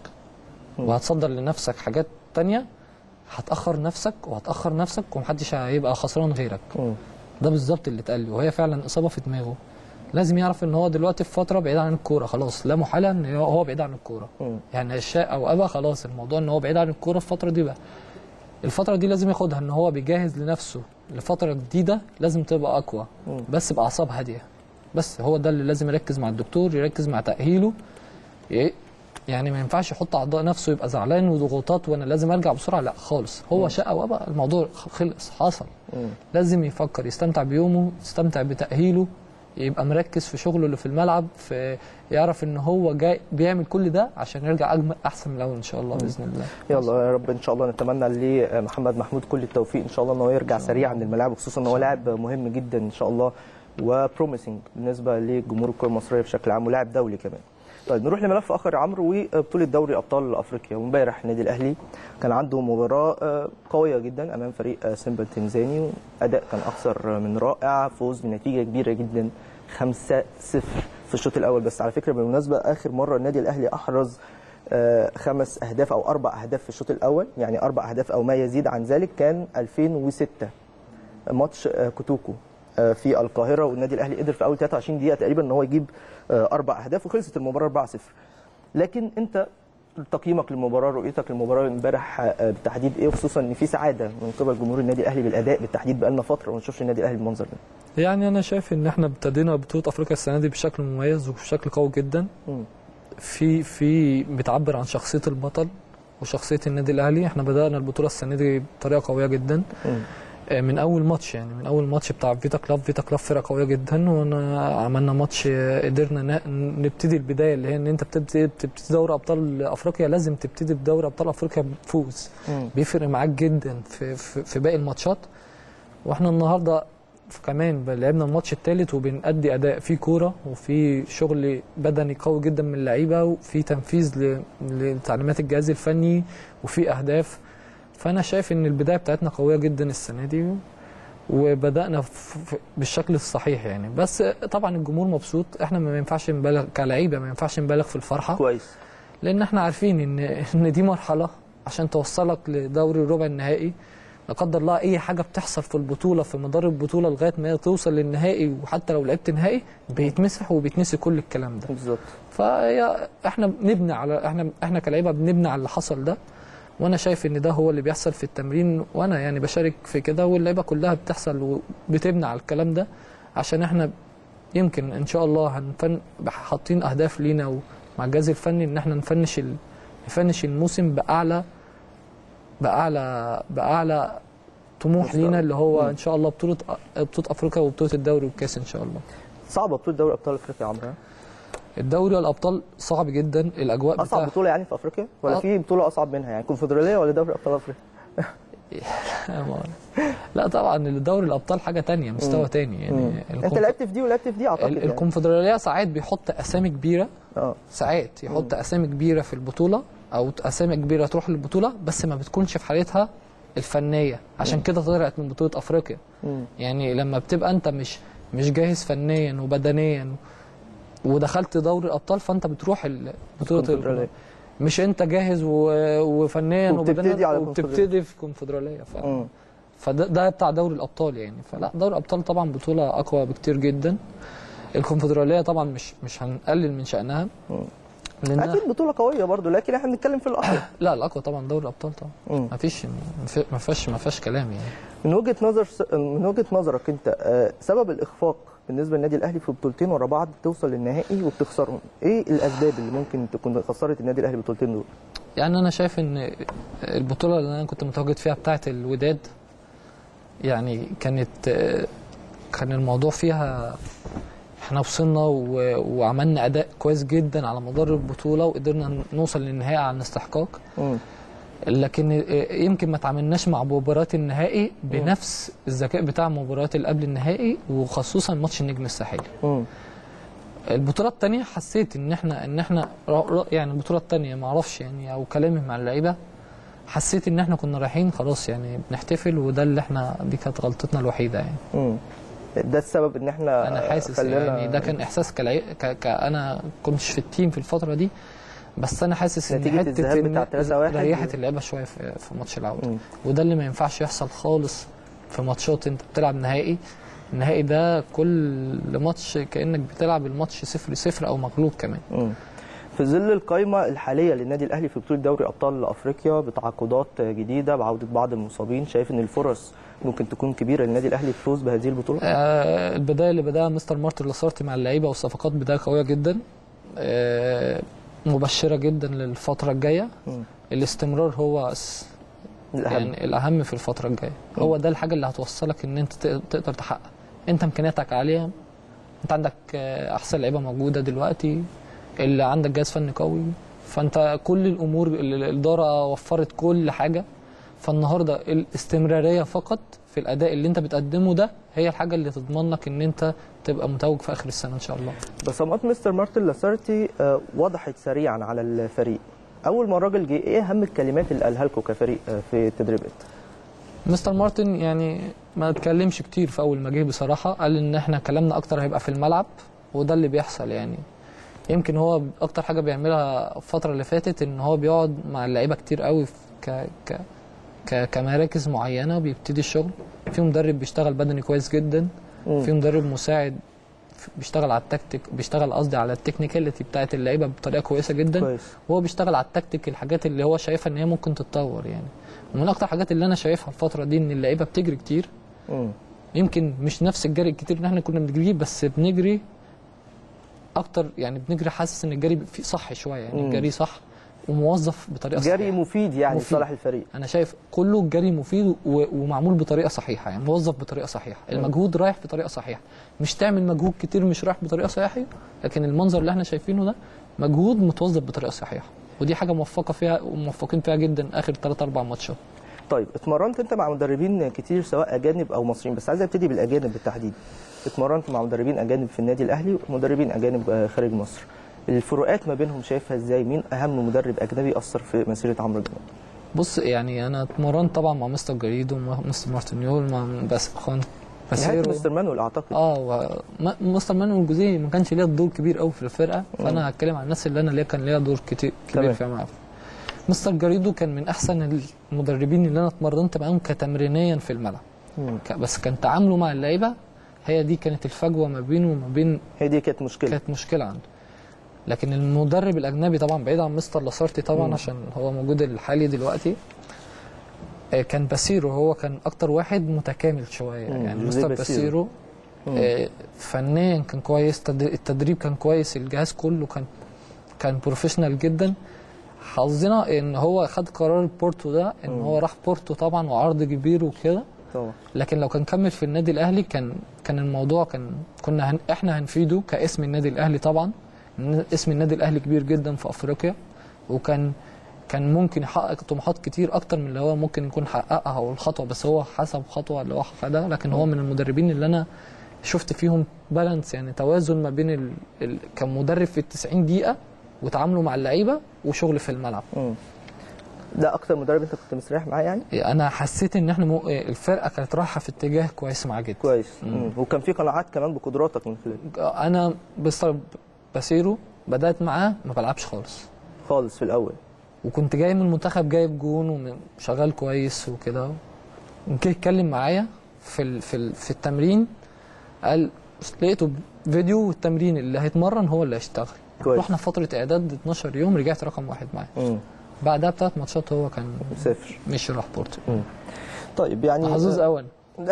وهتصدر لنفسك حاجات تانية، هتاخر نفسك وهتاخر نفسك ومحدش هيبقى خسران غيرك.
مم.
ده بالظبط اللي اتقال لي، وهي فعلا اصابه في دماغه. لازم يعرف ان هو دلوقتي في فتره بعيد عن الكوره، خلاص لا محاله ان هو بعيد عن الكوره.
مم.
يعني شاء او ابى خلاص الموضوع ان هو بعيد عن الكوره في الفتره دي بقى. الفتره دي لازم ياخدها ان هو بيجهز لنفسه لفتره جديده لازم تبقى اقوى،
مم.
بس باعصاب هاديه. بس هو ده اللي لازم يركز مع الدكتور، يركز مع تاهيله. ي- يعني ما ينفعش يحط اعضاء نفسه يبقى زعلان وضغوطات وانا لازم ارجع بسرعه، لا خالص. هو شاء او ابى الموضوع خلص حصل.
مم.
لازم يفكر يستمتع بيومه، يستمتع بتأهيله، يبقى مركز في شغله اللي في الملعب، في يعرف ان هو جاي بيعمل كل ده عشان يرجع اجمل احسن من الاول ان شاء الله باذن الله.
يلا يا رب ان شاء الله نتمنى لمحمد محمود كل التوفيق ان شاء الله، ان هو يرجع سريعا من الملاعب، وخصوصا ان هو لاعب مهم جدا ان شاء الله وبروميسنج بالنسبه لجمهور الكره المصريه بشكل عام، ولاعب دولي كمان. طيب نروح لملف اخر يا عمرو، وبطوله دوري ابطال افريقيا. وامبارح النادي الاهلي كان عنده مباراه قويه جدا امام فريق سيمبا التنزاني، واداء كان اكثر من رائع، فوز بنتيجه كبيره جدا خمسة صفر في الشوط الاول. بس على فكره بالمناسبه اخر مره النادي الاهلي احرز آه، خمس اهداف او اربع اهداف في الشوط الاول، يعني اربع اهداف او ما يزيد عن ذلك، كان ألفين وستة ماتش آه، كوتوكو آه، في القاهره، والنادي الاهلي قدر في اول ثلاثة وعشرين دقيقه تقريبا ان هو يجيب آه، اربع اهداف وخلصت المباراه أربعة صفر. لكن انت تقييمك للمباراه، رؤيتك للمباراه امبارح آه، بالتحديد ايه، وخصوصا ان في سعاده من قبل جمهور النادي الاهلي بالاداء بالتحديد، بقالنا فتره ما نشوفش النادي الاهلي بالمنظر ده.
يعني انا شايف ان احنا ابتدينا بطوله افريقيا السنه دي بشكل مميز وبشكل قوي جدا.
مم.
في في بتعبر عن شخصيه البطل وشخصيه النادي الاهلي. احنا بدانا البطوله السنه دي بطريقه قويه جدا.
مم.
من اول ماتش يعني من اول ماتش بتاع فيتا كلاب فيتا كلاب فرقه قويه جدا، وانا عملنا ماتش قدرنا نبتدي البدايه اللي هي ان انت بتبتدي بتبتدي دوري ابطال افريقيا، لازم تبتدي بدوري ابطال افريقيا بفوز، بيفرق معاك جدا في في, في باقي الماتشات. واحنا النهارده كمان لعبنا الماتش الثالث وبنأدي اداء فيه كوره وفي شغل بدني قوي جدا من اللعيبه وفي تنفيذ لتعليمات الجهاز الفني وفي اهداف. فانا شايف ان البدايه بتاعتنا قويه جدا السنه دي وبدانا بالشكل الصحيح يعني. بس طبعا الجمهور مبسوط، احنا ما ينفعش نبالغ كلاعيبه، ما ينفعش نبالغ في الفرحه
كويس،
لان احنا عارفين ان ان دي مرحله عشان توصلك لدوري الربع النهائي. لا قدر الله اي حاجه بتحصل في البطوله في مدار البطوله لغايه ما توصل للنهائي، وحتى لو لعبت نهائي بيتمسح وبيتنسي كل الكلام ده
بالظبط.
فهي احنا بنبني على احنا احنا كلاعيبه بنبني على اللي حصل ده، وانا شايف ان ده هو اللي بيحصل في التمرين، وانا يعني بشارك في كده واللعيبه كلها بتحصل وبتبني على الكلام ده، عشان احنا يمكن ان شاء الله هنفن حاطين اهداف لينا ومع الجهاز الفني ان احنا نفنش ال... نفنش الموسم باعلى باعلى باعلى طموح لينا اللي هو ان شاء الله بطوله بطوله افريقيا وبطوله الدوري والكاس ان شاء الله.
صعبه بطوله دوري ابطال افريقيا يا عمرو؟
الدوري والابطال صعب جدا، الاجواء
اصعب بطوله يعني في افريقيا ولا في بطوله اصعب منها يعني كونفدراليه ولا دوري ابطال افريقيا؟
لا طبعا دوري الابطال حاجه ثانيه، مستوى ثاني يعني.
انت لعبت في دي ولعبت في دي اعتقد يعني.
الكونفدراليه ساعات بيحط اسامي كبيره،
اه
ساعات يحط اسامي كبيره في البطوله او اسامي كبيره تروح للبطوله، بس ما بتكونش في حالتها الفنيه، عشان كده طلعت من بطوله افريقيا. مم. يعني لما بتبقى انت مش مش جاهز فنيا وبدنيا ودخلت دوري الابطال، فانت بتروح البطوله مش انت جاهز وفنيا
وبتبتدي على
وبتبتدي في كونفدراليه. ف... فده ده بتاع دوري الابطال يعني. فلا دوري الابطال طبعا بطوله اقوى بكتير جدا. الكونفدراليه طبعا مش مش هنقلل من شانها،
اكيد بطوله قويه برضو، لكن احنا بنتكلم في الاقوى.
لا الاقوى طبعا دوري الابطال طبعا، ما فيش ما فيش ما فيش كلام يعني.
من وجهه نظر من وجهه نظرك انت، سبب الاخفاق بالنسبه للنادي الاهلي في بطولتين ورا بعض توصل للنهائي وبتخسرهم، ايه الاسباب اللي ممكن تكون خسرت النادي الاهلي البطولتين دول؟
يعني انا شايف ان البطوله اللي انا كنت متواجد فيها بتاعه الوداد يعني كانت كان الموضوع فيها احنا وصلنا وعملنا اداء كويس جدا على مدار البطوله وقدرنا نوصل للنهائي على استحقاق، لكن يمكن ما تعاملناش مع مباريات النهائي بنفس الذكاء بتاع المباريات اللي قبل النهائي، وخصوصا ماتش النجم الساحلي. البطوله الثانيه حسيت ان احنا ان احنا يعني البطوله الثانيه ما اعرفش يعني او كلامي مع اللعيبه، حسيت ان احنا كنا رايحين خلاص يعني بنحتفل، وده اللي احنا دي كانت غلطتنا الوحيده يعني.
امم ده السبب ان احنا
انا حاسس يعني ده كان احساس كلاعب انا كنتش في التيم في الفتره دي، بس انا حاسس ان حته ان ريحت اللعيبه شويه في, في ماتش العوده، م. وده اللي ما ينفعش يحصل خالص في ماتشات انت بتلعب نهائي. النهائي ده كل ماتش كانك بتلعب الماتش صفر صفر او مغلوب كمان.
م. في ظل القائمه الحاليه للنادي الاهلي في بطوله دوري ابطال افريقيا بتعاقدات جديده بعوده بعض المصابين، شايف ان الفرص ممكن تكون كبيره للنادي الاهلي الفوز بهذه البطوله؟
آه البدايه اللي بداها مستر مارتن لاسارتي مع اللعيبه والصفقات بدايه قويه جدا، آه مبشره جدا للفتره الجايه. م. الاستمرار هو الأهم. يعني الاهم في الفتره الجايه، هو ده الحاجه اللي هتوصلك ان انت تقدر تحقق. انت امكانياتك عاليه، انت عندك احسن لعيبه موجوده دلوقتي، اللي عندك جهاز فني قوي، فانت كل الامور الاداره وفرت كل حاجه. فالنهارده الاستمراريه فقط في الاداء اللي انت بتقدمه ده هي الحاجه اللي تضمن لك ان انت تبقى متوج في اخر السنه ان شاء الله.
بصمات مستر مارتن لاسارتي وضحت سريعا على الفريق. اول ما الراجل جه ايه اهم الكلمات اللي قالها لكم كفريق في التدريبات؟
مستر مارتن يعني ما اتكلمش كتير في اول ما جه بصراحه، قال ان احنا كلامنا اكتر هيبقى في الملعب، وده اللي بيحصل يعني. يمكن هو اكتر حاجه بيعملها الفتره اللي فاتت ان هو بيقعد مع اللعيبه كتير قوي ك ك ك كمراكز معينه وبيبتدي الشغل. في مدرب بيشتغل بدني كويس جدا، في مدرب مساعد بيشتغل على التكتيك، بيشتغل قصدي على التكنيكاليتي بتاعت اللعيبه بطريقه كويسه جدا كويس. وهو بيشتغل على التكتيك، الحاجات اللي هو شايفها ان هي ممكن تتطور يعني. ومن اكتر الحاجات اللي انا شايفها الفتره دي ان اللعيبه بتجري كتير. م. يمكن مش نفس الجري الكتير اللي احنا كنا بنجريه، بس بنجري اكتر يعني، بنجري حاسس ان الجري فيه صح شويه يعني. م. الجري صح، وموظف بطريقه صحيحه.
جري مفيد يعني لصالح الفريق.
انا شايف كله جري مفيد ومعمول بطريقه صحيحه، يعني موظف بطريقه صحيحه، المجهود رايح بطريقه صحيحه، مش تعمل مجهود كتير مش رايح بطريقه صحيحه، لكن المنظر اللي احنا شايفينه ده مجهود متوظف بطريقه صحيحه، ودي حاجه موفقه فيها وموفقين فيها جدا اخر ثلاثة أربعة ماتشات.
طيب اتمرنت انت مع مدربين كتير سواء اجانب او مصريين، بس عايز ابتدي بالاجانب بالتحديد. اتمرنت مع مدربين اجانب في النادي الاهلي ومدربين اجانب خارج مصر. الفروقات ما بينهم شايفها ازاي؟ مين اهم مدرب اجنبي اثر في مسيره عمرو جمال؟
بص يعني انا اتمرنت طبعا مع مستر جريدو ومستر مارتينيول مع بس خان
باسيرو مستر مانويل اعتقد.
اه مستر مانويل الجوزيه ما كانش ليها دور كبير قوي في الفرقه، فانا هتكلم عن الناس اللي انا ليا كان ليها دور كتير كبير فيها معاهم. مستر جريدو كان من احسن المدربين اللي انا اتمرنت معاهم كتمرينيا في الملعب، بس كان تعامله مع اللعيبه هي دي كانت الفجوه ما بينه وما بين،
هي دي كانت مشكله
كانت مشكله عنده. لكن المدرب الاجنبي طبعا بعيد عن مستر لاسارتي طبعا مم. عشان هو موجود الحالي دلوقتي، كان باسيرو هو كان اكتر واحد متكامل شويه. مم. يعني مستر باسيرو فنيا كان كويس، التدريب كان كويس، الجهاز كله كان كان بروفيشنال جدا. حظنا ان هو خد قرار بورتو ده ان مم. هو راح بورتو طبعا وعرض كبير وكده طبعا، لكن لو كان كمل في النادي الاهلي كان كان الموضوع كان كنا هن احنا هنفيده كاسم النادي الاهلي طبعا. اسم النادي الاهلي كبير جدا في افريقيا، وكان كان ممكن يحقق طموحات كتير اكتر من اللي هو ممكن يكون حققها او الخطوه، بس هو حسب خطوه اللي هو خدها. لكن هو من المدربين اللي انا شفت فيهم بالانس، يعني توازن ما بين ال... ال... كمدرب في التسعين دقيقه وتعامله مع اللعيبه وشغل في الملعب.
مم. ده اكتر مدرب انت كنت مستريح معاه يعني؟
انا حسيت ان احنا م... الفرقه كانت رايحه في اتجاه كويس معاه جدا.
كويس. مم. وكان في قناعات كمان بقدراتك من خلال.
انا بس باسيرو بدات معاه ما بلعبش خالص
خالص في الاول،
وكنت جاي من المنتخب جايب جون وشغال كويس وكده. جه يتكلم معايا في ال... في ال... في التمرين، قال لقيته فيديو والتمرين اللي هيتمرن هو اللي هيشتغل. كويس. رحنا فتره اعداد اتناشر يوم، رجعت رقم واحد معاه. بعدها بثلاث ماتشات هو كان
صفر،
مش راح بورتو.
طيب يعني
محظوظ اول.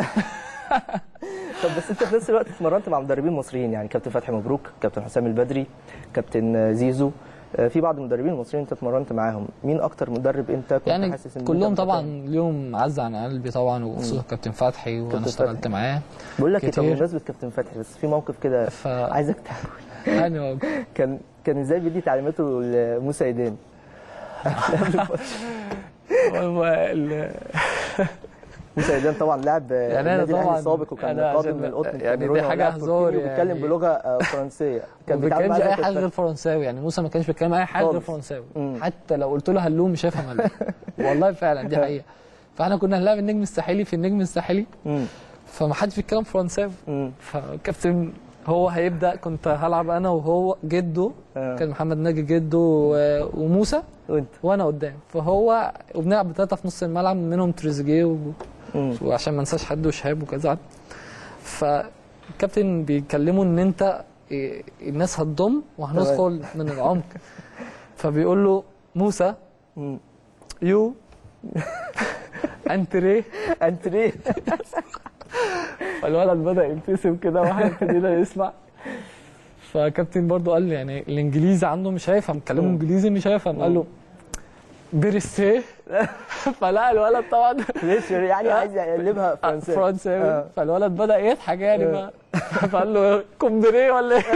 طب بس انت في نفس الوقت اتمرنت مع مدربين مصريين، يعني كابتن فتحي مبروك، كابتن حسام البدري، كابتن زيزو، في بعض المدربين المصريين انت اتمرنت معاهم. مين اكتر مدرب انت كنت
يعني
حاسس ان
كلهم طبعا ليهم عزه عن قلبي طبعا، وخصوصا كابتن فتحي وانا اشتغلت معاه.
بقول لك طب بمناسبه كابتن فتحي، بس في موقف كده ف... عايزك تحكي.
يعني
كان كان ازاي بيدي تعليماته لموسى ايدان؟ موسى ايدان طبعا لاعب
يعني النادي الاهلي
السابق وكان قادم من القطن،
يعني دي حاجه هزار، يعني
بيتكلم بلغه فرنسيه،
كان بيتكلم اي حاجه غير فرنساوي. يعني موسى ما كانش بيتكلم اي حاجه غير فرنساوي، حتى لو قلت له هلو مش هيفهم هلو. والله فعلا دي حقيقه. فاحنا كنا هنلعب النجم الساحلي في النجم الساحلي، فما حدش بيتكلم فرنساوي، فالكابتن هو هيبدا، كنت هلعب انا وهو جده، كان محمد ناجي جده وموسى
وانت
وانا قدام، فهو وبنلعب بثلاثه في نص الملعب منهم تريزيجيه و... وعشان ما انساش حد وشهاب وكذا. فالكابتن بيكلموا ان انت الناس هتضم وهندخل من العمق، فبيقول له موسى يو انتري
انتري.
فالولد بدا يبتسم كده واحنا ابتدينا نسمع. فكابتن برضو قال لي يعني الانجليزي عنده مش هيفهم، كلامه انجليزي مش هيفهم. قال له بيرسي. فلا الولد طبعا
يعني عايز يقلبها فرنساوي
فرنساوي فالولد بدا يضحك يعني بقى. فقال له كومبري ولا ايه؟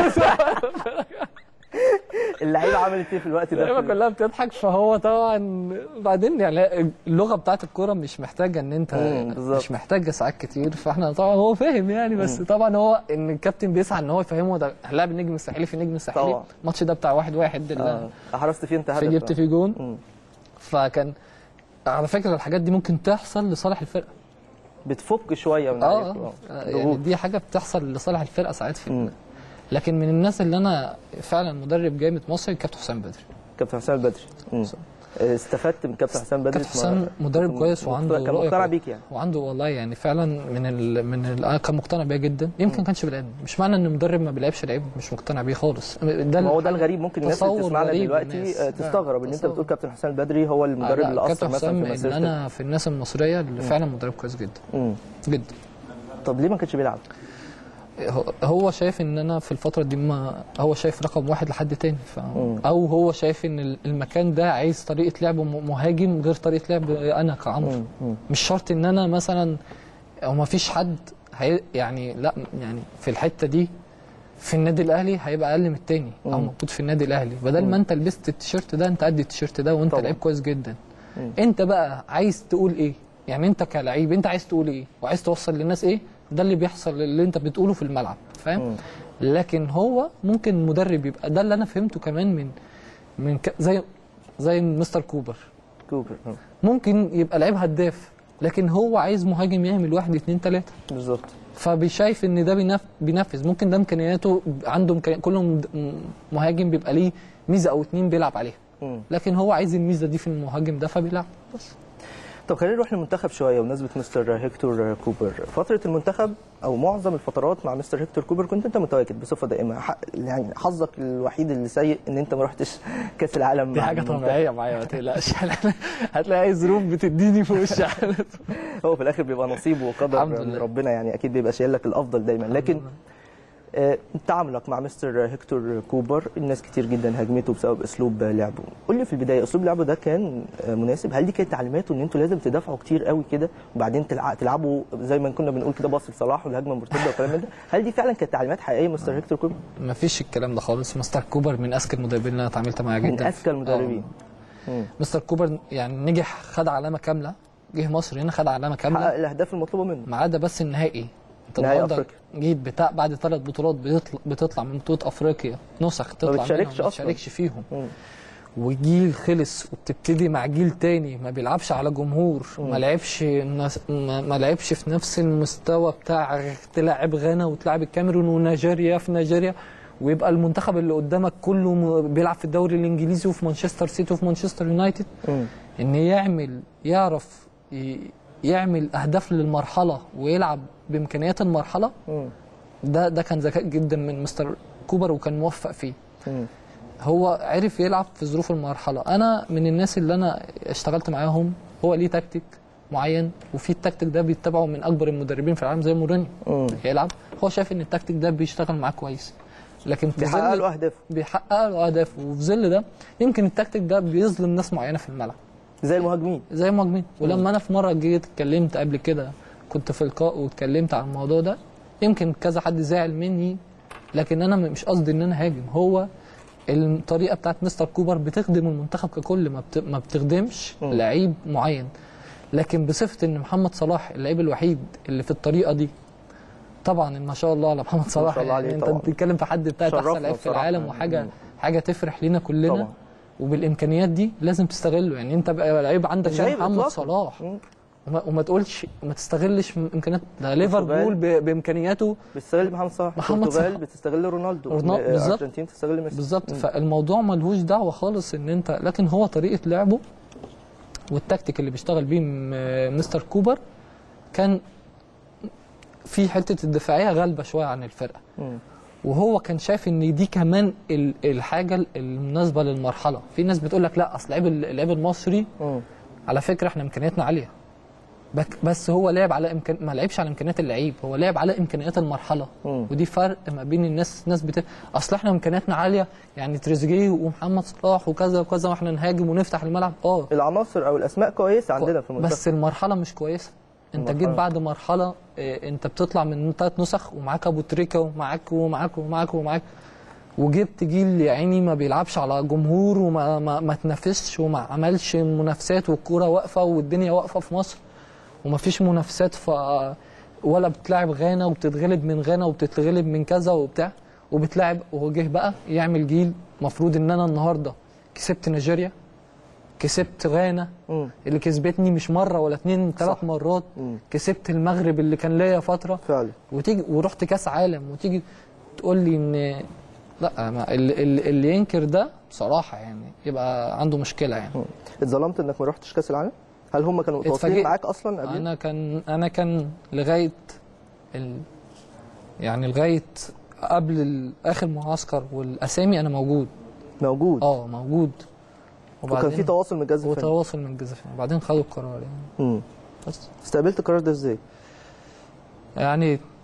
اللعيبه عملت ايه في الوقت ده؟
اللعيبه كلها بتضحك. فهو طبعا بعدين يعني اللغه بتاعت الكوره مش محتاجه ان انت مش محتاجه ساعات كتير، فاحنا طبعا هو فاهم يعني، بس مم. طبعا هو ان الكابتن بيسعى ان هو يفهمه ده هنلاعب النجم الساحلي في النجم الساحلي، الماتش ده بتاع واحد واحد اللي
حرصت فيه انت هدف
جبت فيه جون. مم. فكان على فكره الحاجات دي ممكن تحصل لصالح الفرقه،
بتفك شويه من
اه يعني دي حاجه بتحصل لصالح الفرقه ساعات في مم. لكن من الناس اللي انا فعلا مدرب جامد مصري كابتن حسام بدري.
كابتن حسام بدري استفدت من كابتن حسام بدري.
كابتن حسام مدرب كويس وعنده
كان مقتنع بيك يعني،
وعنده والله يعني فعلا من ال من ال كان مقتنع بيا جدا. يمكن ما كانش بيلعب، مش معنى ان مدرب ما بيلعبش لعيب مش مقتناع بيه خالص.
ده هو ده الغريب، ممكن الناس اللي بتسمعنا دلوقتي تستغرب ان انت بتقول كابتن حسام بدري هو المدرب اللي اثر مثلا في مسيرتك.
كابتن حسام انا في الناس المصريه اللي فعلا مدرب كويس جدا
مم.
جدا.
طب ليه ما كانش بيلعب؟
هو شايف ان انا في الفتره دي ما هو شايف رقم واحد لحد تاني ف... او هو شايف ان المكان ده عايز طريقه لعب مهاجم غير طريقه لعب انا كعمرو. مش شرط ان انا مثلا او ما فيش حد هي يعني لا يعني في الحته دي في النادي الاهلي هيبقى اقل من التاني او موجود في النادي الاهلي. بدل ما انت لبست التيشيرت ده انت قد التيشيرت ده وانت لعيب كويس جدا. مم. انت بقى عايز تقول ايه؟ يعني انت كلاعب انت عايز تقول ايه وعايز توصل للناس ايه؟ ده اللي بيحصل اللي انت بتقوله في الملعب فاهم. لكن هو ممكن مدرب يبقى ده اللي انا فهمته كمان من من ك... زي زي مستر كوبر
كوبر
ممكن يبقى لعيب هداف لكن هو عايز مهاجم يعمل واحد اتنين تلاته
بالظبط.
فبيشايف ان ده بينف... بينفذ ممكن ده امكانياته عنده مكان... كل مهاجم بيبقى ليه ميزه او اتنين بيلعب عليها. م. لكن هو عايز الميزه دي في المهاجم ده فبيلعب بس.
طب خلينا نروح للمنتخب شويه بمناسبه مستر هيكتور كوبر. فتره المنتخب او معظم الفترات مع مستر هيكتور كوبر كنت انت متواجد بصفه دائمه، يعني حظك الوحيد اللي سيء ان انت ما رحتش كاس العالم.
دي حاجه طبيعيه معايا ما تقلقش هتلاقي اي ظروف بتديني في وشي.
هو في الاخر بيبقى نصيب وقدر من ربنا، يعني اكيد بيبقى شايل لك الافضل دايما. لكن آه تعاملك مع مستر هيكتور كوبر الناس كتير جدا هاجمته بسبب اسلوب لعبه. قول لي في البدايه اسلوب لعبه ده كان آه مناسب؟ هل دي كانت تعليماته ان انتوا لازم تدافعوا كتير قوي كده وبعدين تلعبوا زي ما كنا بنقول كده باص لصلاح والهجمه المرتده والكلام ده؟ هل دي فعلا كانت تعليمات حقيقيه مستر هيكتور كوبر؟
ما فيش الكلام ده خالص. مستر كوبر من اذكى المدربين اللي انا اتعاملت معاه جدا.
من اذكى المدربين.
مستر كوبر يعني نجح، خد علامه كامله، جه مصر هنا خد علامه كامله،
حقق الاهداف المطلوبه منه
ما عدا بس النهائي. انت النهارده جيت بتاع بعد ثلاث بطولات بتطلع, بتطلع من بطوله افريقيا نسخ تطلع
ما بتشاركش
ما بتشاركش فيهم. مم. وجيل خلص وبتبتدي مع جيل تاني ما بيلعبش على جمهور، مم. ما لعبش ما لعبش في نفس المستوى بتاع تلعب غانا وتلعب الكاميرون ونيجيريا في نيجيريا، ويبقى المنتخب اللي قدامك كله بيلعب في الدوري الانجليزي وفي مانشستر سيتي وفي مانشستر يونايتد. مم. ان يعمل يعرف يعمل اهداف للمرحله ويلعب بامكانيات المرحله. مم. ده ده كان ذكاء جدا من مستر كوبر وكان موفق فيه. مم. هو عرف يلعب في ظروف المرحله. انا من الناس اللي انا اشتغلت معاهم هو ليه تكتيك معين، وفي التكتيك ده بيتبعه من اكبر المدربين في العالم زي مورينيو. يلعب هو شايف ان التكتيك ده بيشتغل معاه كويس، لكن في
بيحقق له اهداف
بيحقق له اهداف وفي ظل ده يمكن التكتيك ده بيظلم ناس معينه في الملعب
زي المهاجمين
زي المهاجمين. ولما انا في مره جيت اتكلمت قبل كده كنت في لقاء واتكلمت عن الموضوع ده، يمكن كذا حد زعل مني، لكن انا مش قصدي ان انا هاجم. هو الطريقه بتاعت مستر كوبر بتخدم المنتخب ككل، ما ما بتخدمش لعيب معين. لكن بصفه ان محمد صلاح اللعيب الوحيد اللي في الطريقه دي، طبعا ما شاء الله على محمد صلاح، يعني انت بتتكلم في حد بتاعت احسن لعيب في العالم وحاجه حاجه تفرح لينا كلنا طبعا. وبالامكانيات دي لازم تستغله. يعني انت بقى لعيب عندك زي محمد صلاح وما, وما تقولش ما تستغلش امكانيات ده. ليفربول بامكانياته
بتستغل محمد صلاح،
محمد صلاح
بتستغل رونالدو،
بالظبط،
الارجنتين تستغل ميسي
بالظبط. فالموضوع ملهوش دعوه خالص ان انت، لكن هو طريقه لعبه والتكتيك اللي بيشتغل بيه مستر كوبر كان في حته الدفاعيه غالبه شويه عن الفرقه. م. وهو كان شايف ان دي كمان الحاجه المناسبه للمرحله. في ناس بتقول لك لا اصل لعيب اللعيب المصري م. على فكره احنا امكانياتنا عاليه، بس هو لعب على امكان ما لعبش على امكانيات اللعيب، هو لعب على امكانيات المرحله. م. ودي فرق ما بين الناس. ناس بت... اصل احنا امكانياتنا عاليه، يعني تريزيجيه ومحمد صلاح وكذا وكذا واحنا نهاجم ونفتح الملعب. اه
العناصر او الاسماء كويسه عندنا في المنتخب،
بس المرحله مش كويسه. انت جيت بعد مرحله اه انت بتطلع من ثلاث نسخ ومعاك ابو تريكه ومعاك ومعاك ومعاك ومعاك وجبت جيل يا عيني ما بيلعبش على جمهور وما ما, ما تنافسش وما عملش منافسات، والكوره واقفه والدنيا واقفه في مصر وما فيش منافسات، ف ولا بتلعب غانا وبتتغلب من غانا وبتتغلب من كذا وبتاع وبتلعب. وهو جه بقى يعمل جيل مفروض ان انا النهارده كسبت نيجيريا، كسبت غانا م. اللي كسبتني مش مره ولا اتنين ثلاث مرات، م. كسبت المغرب اللي كان ليا فتره
فعلا،
وتيجي ورحت كاس عالم وتيجي تقول لي ان لا ما اللي, اللي ينكر ده بصراحه يعني يبقى عنده مشكله. يعني
اتظلمت انك ما رحتش كاس العالم؟ هل هم كانوا متواصلين معاك اصلا قبل؟
انا كان انا كان لغايه ال... يعني لغايه قبل اخر معسكر والاسامي انا موجود
موجود
اه موجود
وكان في تواصل من الجهاز الفني
وتواصل من الجهاز الفني وبعدين خدوا القرار يعني.
امم بس استقبلت القرار ده ازاي؟
يعني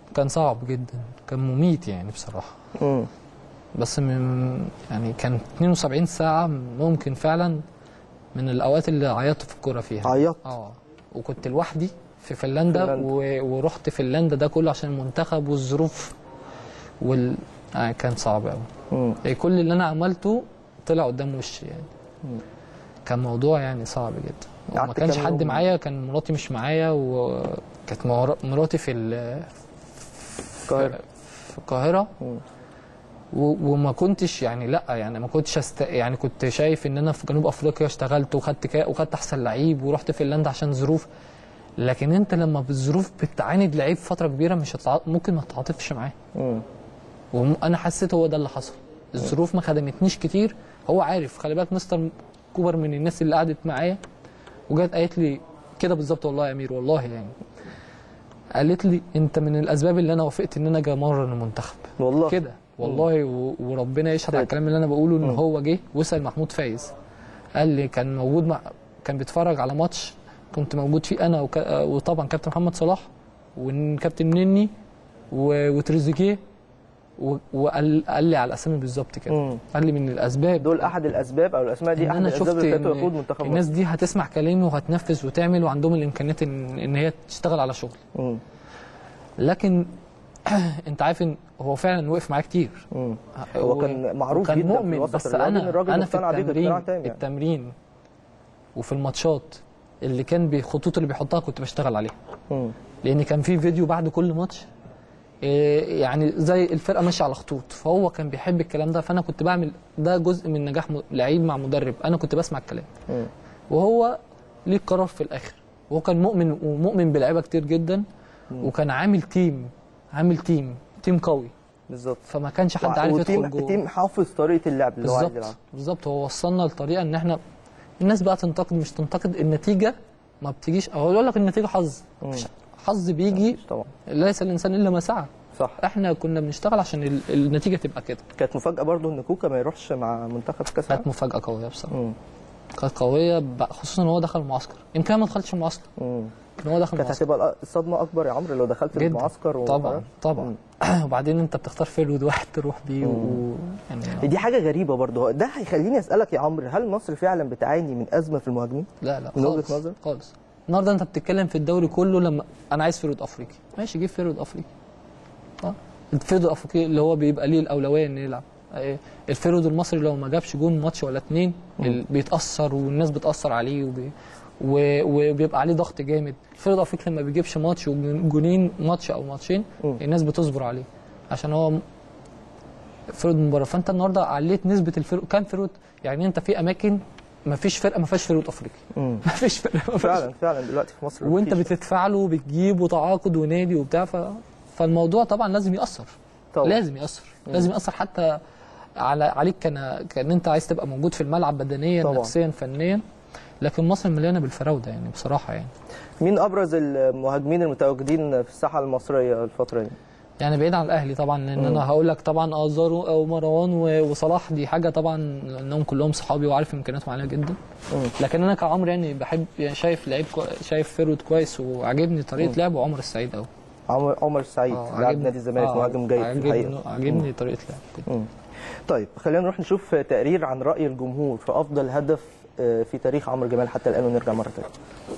كان صعب جدا، كان مميت يعني بصراحه.
امم
بس من يعني كان اتنين وسبعين ساعه ممكن فعلا من الاوقات اللي عيطت في الكوره فيها.
عيطت؟
اه وكنت لوحدي في فنلندا,
فنلندا.
و... ورحت فنلندا ده كله عشان المنتخب والظروف وال آه كان صعب قوي.
امم
كل اللي انا عملته طلع قدام وشي يعني.
مم.
كان موضوع يعني صعب جدا، وما
قعدت
كانش
كام
حد
يوم؟
معايا، كان مراتي مش معايا، وكانت مر- مراتي في ال-
القاهرة.
في القاهره
مم.
و- وما كنتش يعني لا يعني ما كنتش أست... يعني كنت شايف ان انا في جنوب افريقيا اشتغلت وخدت كا... وخدت احسن لعيب ورحت فنلندا عشان ظروف، لكن انت لما بالظروف بتعاند لعيب فتره كبيره مش هتتع... ممكن ما تتعاطفش معاه.
امم
وانا حسيت هو ده اللي حصل، الظروف ما خدمتنيش كتير. هو عارف، خلي بالك مستر كوبر من الناس اللي قعدت معايا وجات قالت لي كده بالظبط، والله يا امير والله يعني قالت لي انت من الاسباب اللي انا وافقت ان انا اجي امرن المنتخب
والله
كده والله. و... وربنا يشهد على الكلام اللي انا بقوله ان هو جه وسال محمود فايز، قال لي كان موجود مع... كان بيتفرج على ماتش كنت موجود فيه انا وك... وطبعا كابتن محمد صلاح والكابتن نني و... وتريزيجيه و... وقال قال لي على الاسامي بالظبط كده.
مم.
قال لي من الاسباب
دول احد الاسباب او الاسماء دي
إن
احد
انا
الاسباب
شفت
اللي كانت
إن
وقود منتخب
الناس
مصر.
دي هتسمع كلامي وهتنفذ وتعمل وعندهم الامكانيات ان, إن هي تشتغل على شغل.
مم.
لكن انت عارف ان هو فعلا وقف معايا كتير.
مم. هو كان معروف
كان
جدا في
مؤمن،
الوسط
بس
الرياضي إن
انا
الراجل
انا في
مقتنع بيه
التمرين
اقتناع تام يعني.
التمرين وفي الماتشات اللي كان بالخطوط اللي بيحطها كنت بشتغل عليها.
مم.
لان كان في فيديو بعد كل ماتش إيه يعني زي الفرقه ماشيه على خطوط، فهو كان بيحب الكلام ده، فانا كنت بعمل ده جزء من نجاح م- لعيب مع مدرب. انا كنت بسمع الكلام
مم.
وهو ليه القرار في الاخر، وهو كان مؤمن ومؤمن بلعيبه كتير جدا.
مم.
وكان عامل تيم عامل تيم تيم قوي
بالظبط،
فما كانش حد عارف يدخل
وتيم
جوه.
تيم حافظ طريقه اللعب اللي هو عايز
بالظبط
يلعب.
بالظبط هو وصلنا لطريقه ان احنا الناس بقى تنتقد مش تنتقد النتيجه، ما بتجيش او يقول لك النتيجه حظ.
مم.
مش حظ بيجي
طبعا،
ليس الانسان الا ما سعى.
صح.
احنا كنا بنشتغل عشان ال- النتيجه تبقى كده.
كانت مفاجاه برضو ان كوكا ما يروحش مع منتخب كاس
كانت مفاجاه قويه بصراحه.
العالم.
كانت قويه ب- خصوصا ان هو دخل المعسكر، يمكن أنا ما دخلتش المعسكر
مم.
لكن هو دخل
كانت
المعسكر.
هتبقى الصدمه اكبر يا عمرو لو دخلت
جداً.
المعسكر و...
طبعا طبعا وبعدين انت بتختار فيرود واحد تروح بيه و... يعني
دي حاجه غريبه برضو. ده هيخليني اسالك يا عمرو، هل مصر فعلا بتعاني من ازمه في المهاجمين؟
لا لا
من وجهه
خالص
نظرك؟
خالص. النهارده انت بتتكلم في الدوري كله، لما انا عايز فيرود افريقي ماشي جيب فيرود افريقي. اه الفيرود الافريقي اللي هو بيبقى ليه الاولويه انه يلعب. آه، الفيرود المصري لو ما جابش جون ماتش ولا اتنين ال- بيتاثر والناس بتاثر عليه وبي... و... وبيبقى عليه ضغط جامد. الفيرود الافريقي لما بيجيبش ماتش وجونين ماتش او ماتشين
مم.
الناس بتصبر عليه عشان هو فيرود من بره. فانت النهارده عليت نسبه الفيرود كام فيرود، يعني انت في اماكن ما فيش فرقه ما فيهاش فيرود افريقي.
مم.
ما فيش فرقه ما فيهاش
فعلا فعلا دلوقتي في مصر
وانت
مفيش.
بتدفع له وبتجيب وتعاقد ونادي وبتاع ف... فالموضوع طبعا لازم ياثر.
طبعا.
لازم ياثر لازم ياثر حتى على عليك كان كان انت عايز تبقى موجود في الملعب بدنيا
طبعا.
نفسيا فنيا. لكن مصر مليانه بالفراوده يعني بصراحه يعني.
مين ابرز المهاجمين المتواجدين في الساحه المصريه الفتره دي؟
يعني بعيد عن الاهلي طبعا، لان انا هقول لك طبعا ازارو او مروان و- وصلاح دي حاجه طبعا لانهم كلهم صحابي وعارف امكانياتهم عاليه جدا.
مم.
لكن انا كعمر يعني بحب يعني شايف لعيب كو... شايف فيرود كويس وعاجبني طريقه
مم.
لعبه عمر السعيد قوي.
عمر عمر السعيد
آه،
لاعب
عاجبني-
نادي الزمالك،
آه،
مهاجم جيد في
عاجبني
الحقيقه.
عاجبني طريقه لعبه.
مم. طيب خلينا نروح نشوف تقرير عن راي الجمهور في افضل هدف آه، في تاريخ عمرو جمال حتى الان ونرجع مره ثانيه.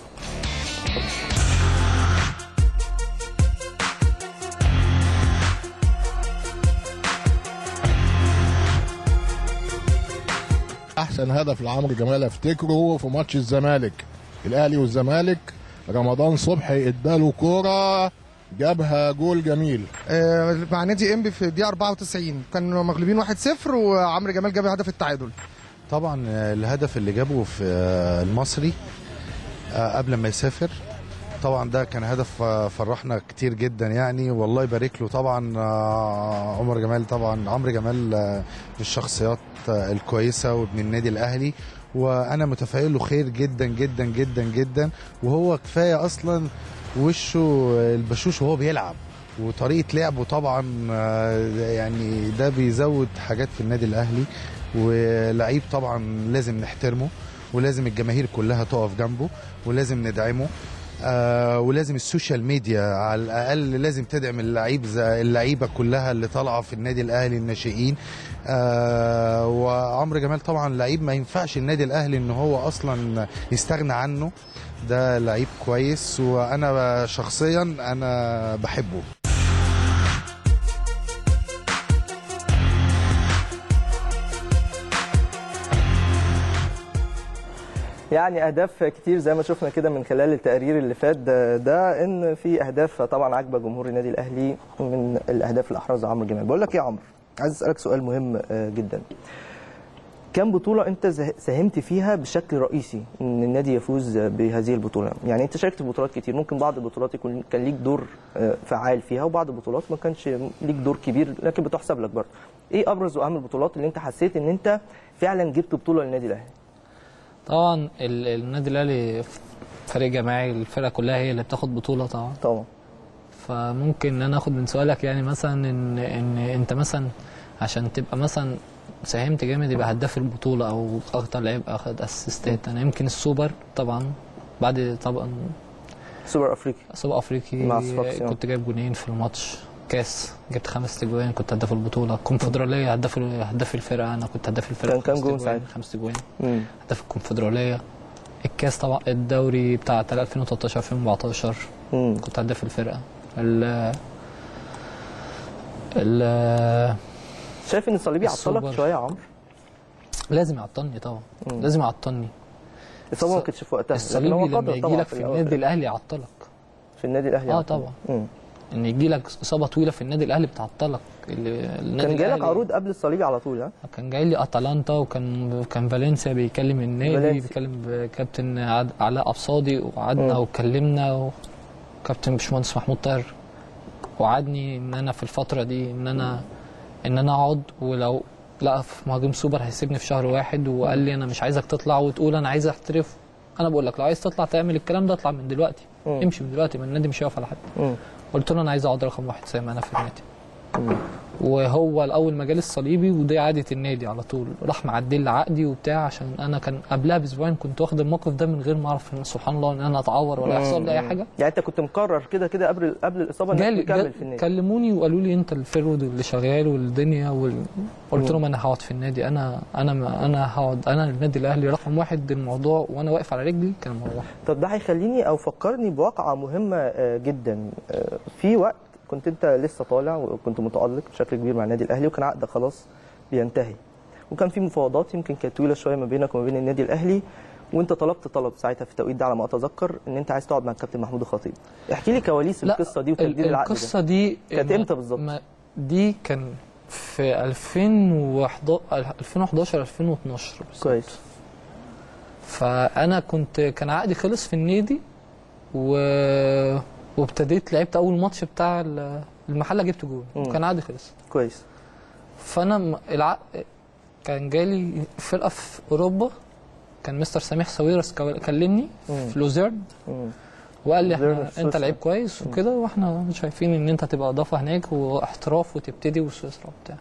احسن هدف لعمرو جمال افتكره في ماتش الزمالك، الاهلي والزمالك، رمضان صبحي اداله كوره جابها جول جميل.
آه، مع نادي انبي في الدقيقه أربعة وتسعين كانوا مغلوبين واحد صفر وعمرو جمال جاب هدف التعادل.
طبعا الهدف اللي جابه في المصري قبل ما يسافر طبعا ده كان هدف فرحنا كتير جدا يعني، والله يبارك له. طبعا عمر جمال طبعا عمرو جمال من الشخصيات الكويسه وابن النادي الاهلي، وانا متفائل له خير جدا جدا جدا جدا. وهو كفايه اصلا وشه البشوش وهو بيلعب وطريقه لعبه طبعا يعني ده بيزود حاجات في النادي الاهلي، ولعيب طبعا لازم نحترمه ولازم الجماهير كلها تقف جنبه ولازم ندعمه. آه ولازم السوشيال ميديا على الاقل لازم تدعم اللعيب اللعيبه كلها اللي طالعه في النادي الاهلي الناشئين. آه وعمرو جمال طبعا لعيب ما ينفعش النادي الاهلي ان هو اصلا يستغنى عنه، ده لعيب كويس وانا شخصيا انا بحبه.
يعني اهداف كتير زي ما شفنا كده من خلال التقرير اللي فات ده, ده ان في اهداف طبعا عاجبه جمهور النادي الاهلي من الاهداف اللي احرزها عمرو جمال. بقول لك ايه يا عمرو، عايز اسالك سؤال مهم جدا. كم بطوله انت ساهمت فيها بشكل رئيسي ان النادي يفوز بهذه البطوله؟ يعني انت شاركت في بطولات كتير، ممكن بعض البطولات يكون كان ليك دور فعال فيها وبعض البطولات ما كانش ليك دور كبير لكن بتحسب لك برضه. ايه ابرز واهم البطولات اللي انت حسيت ان انت فعلا جبت بطوله للنادي الاهلي؟
طبعا النادي الاهلي فريق جماعي، الفرقه كلها هي اللي بتاخد بطوله طبعا.
طبعا.
فممكن ان انا اخد من سؤالك يعني مثلا ان ان انت مثلا عشان تبقى مثلا ساهمت جامد يبقى هداف البطوله او اكتر لعيب اخد اسيستات. انا يمكن السوبر طبعا، بعد طبعا
سوبر افريقي
سوبر افريقي
مع
كنت جايب جونين في الماتش. كاس جبت خمس اجوان كنت هداف البطوله. الكونفدراليه هداف هداف الفرقه، انا كنت هداف الفرقه.
كان كام جون ساعتها؟
خمس اجوان هداف الكونفدراليه. الكاس طبعا الدوري بتاع ألفين وتلتاشر ألفين وأربعتاشر مم. كنت هداف الفرقه. ال ال
شايف ان الصليبي عطلك شويه يا عمرو؟
لازم يعطلني طبعا. مم. لازم يعطلني.
الصليبي ما كانش في وقتها.
الصليبي لما يجي لك في النادي الاهلي يعطلك.
في النادي الاهلي
اه طبعا. مم. ان يجي لك اصابه طويله في النادي الاهلي بتعطلك.
اللي كان جاي لك عروض قبل الصليبي على طول؟ ها
كان جاي لي اتلانتا وكان كان فالنسيا بيكلم النادي، بيكلم كابتن علاء ابصادي وقعدنا واتكلمنا، وكابتن باشمهندس محمود طاهر وعدني ان انا في الفتره دي ان انا ان انا اقعد، ولو لا في مهاجم سوبر هيسيبني في شهر واحد، وقال لي انا مش عايزك تطلع وتقول انا عايز احترف. انا بقول لك لو عايز تطلع تعمل الكلام ده اطلع من دلوقتي. مم. امشي من دلوقتي، من النادي مش هيقف على حد. مم. قلت له انا عايز اقعد رقم واحد زي ما انا في النادي. مم. وهو الاول ما جالي الصليبي ودي عاده النادي على طول راح معدل لي عقدي وبتاع، عشان انا كان قبلها باسبوعين كنت واخد الموقف ده من غير ما اعرف ان سبحان الله ان انا اتعور ولا يحصل لي اي حاجه.
يعني انت كنت مقرر كده كده قبل قبل الاصابه انك تكمل في النادي؟
كلموني وقالوا لي انت الفرود اللي شغال والدنيا وال... قلت لهم انا هقعد في النادي، انا انا ما انا هقعد، انا النادي الاهلي رقم واحد. الموضوع وانا واقف على رجلي كان الموضوع.
طب ده هيخليني او فكرني بواقعه مهمه جدا. في وقت كنت انت لسه طالع وكنت متالق بشكل كبير مع النادي الاهلي وكان عقدك خلاص بينتهي، وكان في مفاوضات يمكن كانت طويله شويه ما بينك وما بين النادي الاهلي، وانت طلبت طلب ساعتها في التوقيت ده على ما اتذكر ان انت عايز تقعد مع الكابتن محمود الخطيب. احكي لي كواليس القصه دي وتجديد العقد ده.
القصه دي
كانت امتى بالظبط؟
دي كان في ألفين وحداشر ألفين واتناشر بالظبط.
كويس.
فانا كنت كان عقدي خلص في النادي و وابتديت لعبت اول ماتش بتاع المحله جبت جول وكان عقدي خلص.
كويس.
فانا العقد كان جالي فرقه في اوروبا، كان مستر سميح ساويرس كلمني في لوزيرن وقال لي احنا انت لعيب كويس وكده، واحنا شايفين ان انت تبقى اضافه هناك واحتراف وتبتدي وسويسرا وبتاع.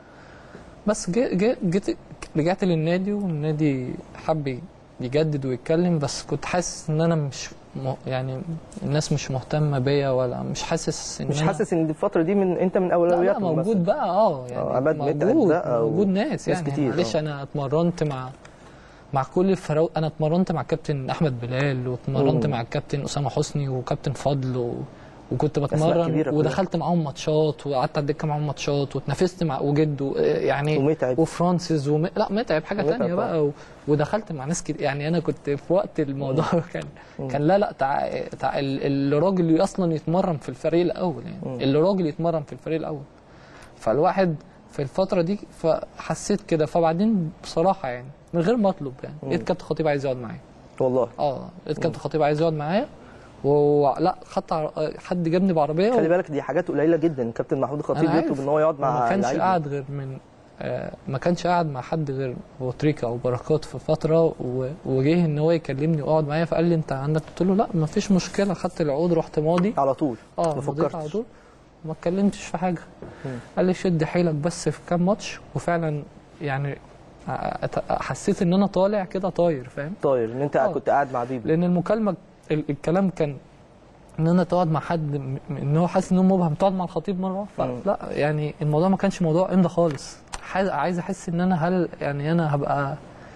بس جيت جيت رجعت للنادي والنادي حب يجدد ويتكلم، بس كنت حاسس ان انا مش م... يعني الناس مش مهتمه بيا، ولا مش حاسس ان
مش
أنا...
حاسس ان الفتره دي من انت من اولوياتهم.
لا موجود بقى اه يعني موجود موجود ناس يعني
كتير.
معلش انا اتمرنت مع مع كل الفراوده. انا اتمرنت مع كابتن احمد بلال واتمرنت مع الكابتن اسامه حسني وكابتن فضل و... وكنت بتمرن ودخلت معاهم ماتشات وقعدت على الدكه معاهم ماتشات واتنافست مع وجد يعني
ومتعب
وفرانسيس وم... لا متعب حاجه ثانيه بقى و... ودخلت مع ناس كتير. يعني انا كنت في وقت الموضوع كان مم. كان لا لا تع... تع... الراجل اللي اصلا يتمرن في الفريق الاول يعني اللي الراجل يتمرن في الفريق الاول. فالواحد في الفتره دي فحسيت كده. فبعدين بصراحه يعني من غير ما اطلب يعني لقيت كابتن خطيب عايز يقعد معايا
والله.
اه لقيت كابتن خطيب عايز يقعد معايا ولا خدت حد جابني بعربيه.
خلي بالك دي حاجات قليله جدا كابتن محمود الخطيب يطلب ان هو يقعد مع
ما كانش قاعد غير من آه ما كانش قاعد مع حد غير هو تريكا او بركات في فتره وجه ان هو يكلمني ويقعد معايا. فقال لي انت عندك؟ قلت له لا ما فيش مشكله. خدت العقود رحت ماضي
على طول.
اه ما فكرتش على طول ما اتكلمتش في حاجه. م. قال لي شد حيلك بس في كام ماتش. وفعلا يعني حسيت ان انا طالع كده طاير فاهم
طاير ان انت أوه. كنت قاعد مع بيبي.
لان المكالمه الكلام كان ان انا تقعد مع حد م- ان هو حاسس ان هو مبهم تقعد مع الخطيب مره فلا يعني الموضوع ما كانش موضوع امضى خالص. حاجة- عايز احس ان انا هل يعني انا هبقى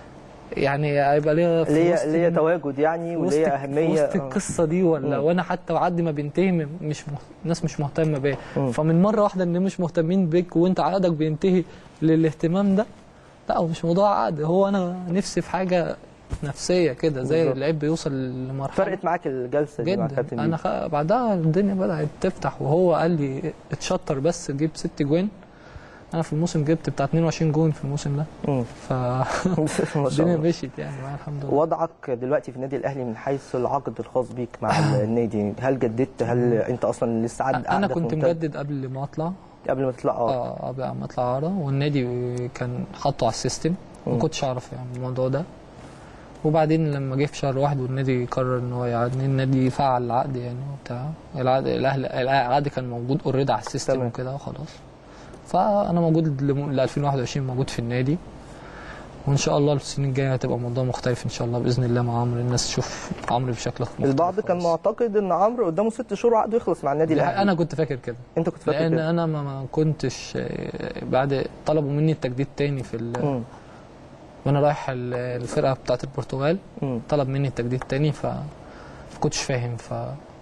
يعني هيبقى ليا في
ليا
وسط
ليا
ال-
تواجد يعني
في وسط
وليا
في
اهميه
وسط
آه.
القصه دي ولا
مم.
وانا حتى بعد ما بينتهي م- مش مه... الناس مش مهتمه بيا.
مم.
فمن مره واحده ان مش مهتمين بيك وانت عقدك بينتهي للاهتمام ده، لا هو مش موضوع عقد، هو انا نفسي في حاجه نفسيه كده زي
بالظبط.
اللعيب بيوصل لمرحله
فرقت معاك الجلسه دي مع
جدا.
كابتن
انا
بيتسو؟
خ... بعدها الدنيا بدات تفتح وهو قال لي اتشطر بس جيب ست جوان. انا في الموسم جبت بتاع اتنين وعشرين جون في الموسم ده.
مم.
ف
ما شاء
الدنيا
الله.
مشيت يعني معايا الحمد لله.
وضعك دلوقتي في النادي الاهلي من حيث العقد الخاص بيك مع النادي، هل جددت؟ هل انت اصلا لسه عقد
انا
عقدك
كنت
ممتد؟
مجدد قبل ما اطلع
قبل ما تطلع اه
اه قبل ما اطلع عرض، والنادي كان حاطه على السيستم ما
مم.
كنتش اعرف يعني الموضوع ده. وبعدين لما جه في شهر واحد والنادي قرر ان هو يقعدني، النادي فعل العقد يعني وبتاع العقد الاهلي العقد كان موجود اوريدي على السيستم
تمام.
وكده وخلاص. فانا موجود ل ألفين وواحد وعشرين موجود في النادي، وان شاء الله السنين الجايه هتبقى موضوع مختلف ان شاء الله باذن الله مع عمرو، الناس تشوف عمرو بشكل مختلف.
البعض كان معتقد ان عمرو قدامه ست شهور وعقده يخلص مع النادي الاهلي.
انا كنت فاكر كده.
انت كنت فاكر
لان
كده؟
انا ما ما كنتش آه، بعد طلبوا مني التجديد تاني في ال-
مم.
وانا رايح ال- الفرقه بتاعه البرتغال،
مم.
طلب مني التجديد تاني ف ما كنتش فاهم ف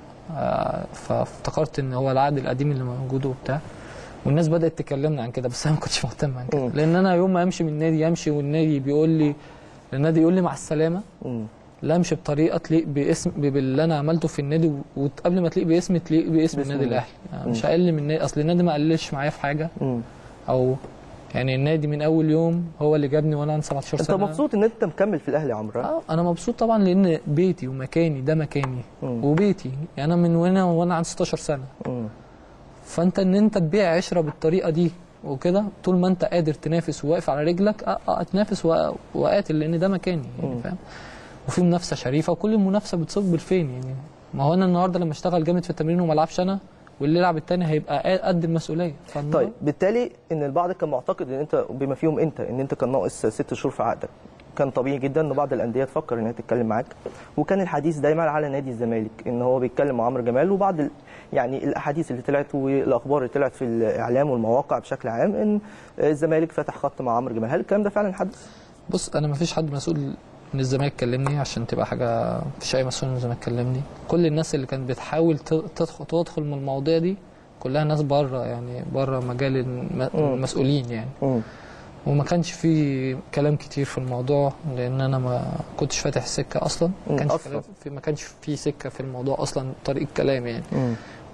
آه، فافتكرت ان هو العقد القديم اللي موجود وبتاع، والناس بدات تكلمني عن كده بس انا ما كنتش مهتم عن كده.
مم.
لان انا يوم ما امشي من النادي امشي والنادي بيقول لي النادي يقول لي مع السلامه،
مم.
لا امشي بطريقه تليق باسم باللي انا عملته في النادي، وقبل ما تليق باسم تليق باسم
باسم
النادي
النادي.
الاهلي. يعني
مم.
مش اقل من النادي، اصل النادي ما قللش معايا في حاجه،
مم.
او يعني النادي من اول يوم هو اللي جابني وانا عندي سبعتاشر
انت
سنه.
مبسوط ان انت مكمل في الاهلي يا عمرو؟
اه انا مبسوط طبعا لان بيتي ومكاني ده مكاني
مم.
وبيتي، يعني انا من وانا وانا عندي ستاشر سنه.
مم.
فانت ان انت تبيع عشره بالطريقه دي وكده طول ما انت قادر تنافس وواقف على رجلك اه اه اتنافس وأ- واقاتل لان ده مكاني يعني
مم.
فاهم. وفي منافسه شريفه وكل المنافسه بتصب بالفين يعني. ما هو انا النهارده لما اشتغل جامد في التمرين وما العبش انا واللي يلعب التاني هيبقى قد المسؤوليه.
طيب بالتالي ان البعض كان معتقد ان انت بما فيهم انت ان انت كان ناقص ست شهور في عقدك، كان طبيعي جدا ان بعض الانديه تفكر ان هي تتكلم معاك، وكان الحديث دايما على نادي الزمالك ان هو بيتكلم مع عمرو جمال، وبعض ال... يعني الاحاديث اللي طلعت والاخبار اللي طلعت في الاعلام والمواقع بشكل عام ان الزمالك فتح خط مع عمرو جمال، هل الكلام ده فعلا حدث؟
بص انا ما فيش حد مسؤول من الزمالك كلمني عشان تبقى حاجه، مفيش اي مسؤول من الزمالك كلمني. كل الناس اللي كانت بتحاول تدخل تدخل من المواضيع دي كلها ناس بره يعني بره مجال الم- المسؤولين يعني.
مم.
وما كانش في كلام كتير في الموضوع لان انا ما كنتش فاتح سكه اصلا،
مم.
ما كانش
أصلاً.
كلام في ما كانش في سكه في الموضوع اصلا طريقه كلام يعني.
مم.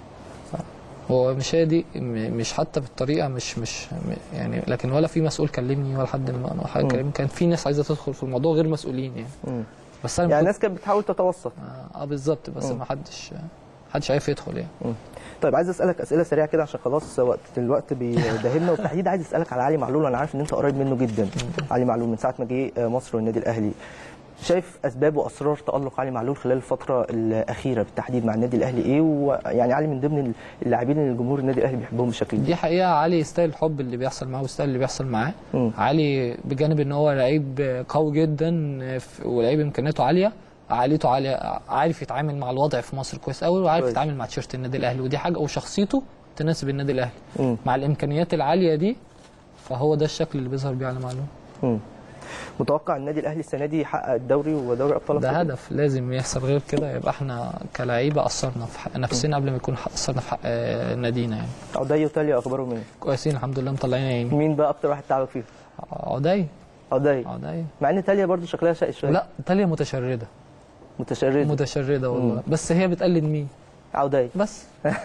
هو مش هي دي م- مش حتى بالطريقه مش مش م- يعني لكن ولا في مسؤول كلمني ولا حد ما حد
مم.
كلمني. كان في ناس عايزه تدخل في الموضوع غير مسؤولين يعني.
مم.
بس انا
يعني
كنت-
الناس كانت بتحاول تتوسط.
اه آه، بالظبط بس
مم.
ما حدش حدش عارف يدخل يعني.
مم. طيب عايز اسالك اسئله سريعه كده عشان خلاص وقت الوقت بيداهمنا، وبالتحديد عايز اسالك على علي معلول، وانا عارف ان انت قريب منه جدا. علي معلول من ساعه ما جه مصر والنادي الاهلي، شايف اسباب واسرار تالق علي معلول خلال الفتره الاخيره بالتحديد مع النادي الاهلي ايه؟ ويعني علي من ضمن اللاعبين اللي الجمهور النادي الاهلي بيحبهم بشكل كبير.
دي حقيقه علي يستاهل الحب اللي بيحصل معاه ويستاهل اللي بيحصل معاه.
مم.
علي بجانب ان هو لعيب قوي جدا ف- ولعيب امكانياته عاليه، عاليته عاليه، عارف يتعامل مع الوضع في مصر كويس قوي، وعارف
كويس.
يتعامل مع تيشيرت النادي الاهلي، ودي حاجه وشخصيته تناسب النادي الاهلي.
مم.
مع الامكانيات العاليه دي فهو ده الشكل اللي بيظهر بيه علي معلول.
مم. متوقع النادي الاهلي السنه دي يحقق الدوري ودوري ابطال
ده
أفريقيا؟
هدف لازم يحصل، غير كده يبقى احنا كلاعيبه قصرنا في حق نفسنا قبل ما يكون قصرنا في حق آه، نادينا يعني.
عدي وتاليا اخبارهم ايه؟
كويسين الحمد لله مطلعين عيني.
مين بقى اكتر واحد تعبك فيهم؟
عدي
عدي.
عدي
مع ان تاليا برضو شكلها شقي شويه.
لا تاليا متشرده
متشرده
متشرده والله.
مم.
بس هي بتقلد مين؟
عوداي
بس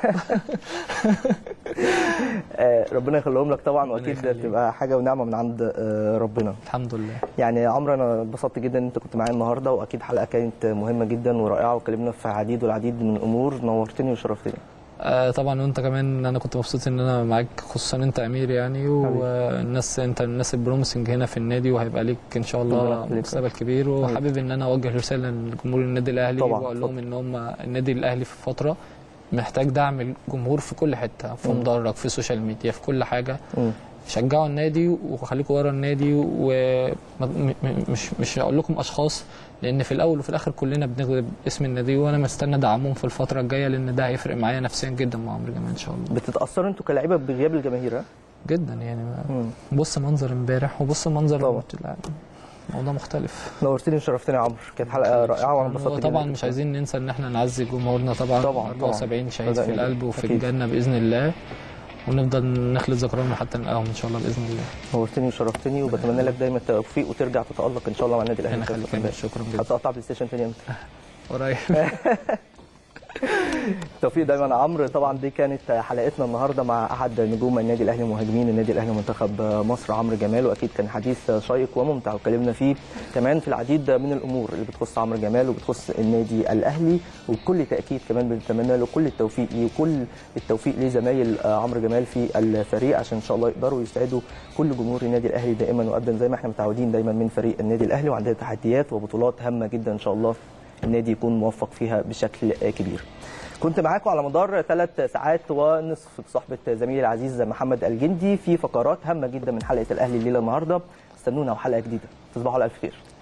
آه، ربنا يخليهم لك طبعا، واكيد
يخليك.
تبقى حاجه ونعمه من عند آه، ربنا.
الحمد لله.
يعني يا عمرو انا اتبسطت جدا ان انت كنت معايا النهارده، واكيد حلقه كانت مهمه جدا ورائعه، واتكلمنا في عديد والعديد من الامور. نورتني وشرفتني.
آه طبعا وانت كمان انا كنت مبسوط ان انا معاك، خصوصا انت امير يعني، والناس انت من الناس البروميسنج هنا في النادي، وهيبقى ليك ان شاء الله مستقبل كبير. وحابب ان انا اوجه رساله لجمهور النادي الاهلي
طبعاً.
واقول لهم ان هم النادي الاهلي في فتره محتاج دعم الجمهور في كل حته، في مدرج، في السوشيال ميديا، في كل حاجه.
مم.
شجعوا النادي وخليكم ورا النادي، ومش مش هقول لكم اشخاص، لان في الاول وفي الاخر كلنا بنغلب اسم النادي، وانا مستني دعمهم في الفتره الجايه لان ده هيفرق معايا نفسيا جدا مع عمرو جمال ان شاء الله.
بتتاثروا انتوا كلاعيبه بغياب الجماهير؟
جدا يعني. بص منظر امبارح وبص منظر موضوع مختلف.
نورتني وشرفتني يا عمرو، كانت حلقه رائعه وانا انبسطت جدا.
طبعا مش عايزين ننسى ان احنا نعزي جمهورنا طبعا.
طبعا
أربعة وسبعين شهيد في القلب وفي الجنه باذن الله، ونفضل نخلد ذكرهم حتى نلقاهم ان شاء الله باذن الله.
نورتني وشرفتني وبتمنى لك دايما التوفيق وترجع تتالق ان شاء الله مع النادي الاهلي.
شكرا جدا.
هتقطع بلاي ستيشن تاني امتى؟
قريب.
توفيق دايما عمرو. طبعا دي كانت حلقتنا النهارده مع احد نجوم النادي الاهلي ومهاجمين النادي الاهلي ومنتخب مصر عمرو جمال، واكيد كان حديث شيق وممتع واتكلمنا فيه كمان في العديد من الامور اللي بتخص عمرو جمال وبتخص النادي الاهلي، وبكل تاكيد كمان بنتمنى له كل التوفيق وكل التوفيق لزمايل عمرو جمال في الفريق عشان ان شاء الله يقدروا يسعدوا كل جمهور النادي الاهلي دائما وابدا زي ما احنا متعودين دايما من فريق النادي الاهلي، وعندنا تحديات وبطولات هامه جدا ان شاء الله النادي يكون موفق فيها بشكل كبير. كنت معاكم على مدار ثلاث ساعات ونصف بصحبة زميلي العزيز محمد الجندي في فقرات هامة جدا من حلقة الأهلي الليلة النهاردة. استنونا وحلقة جديدة، تصبحوا على ألف خير.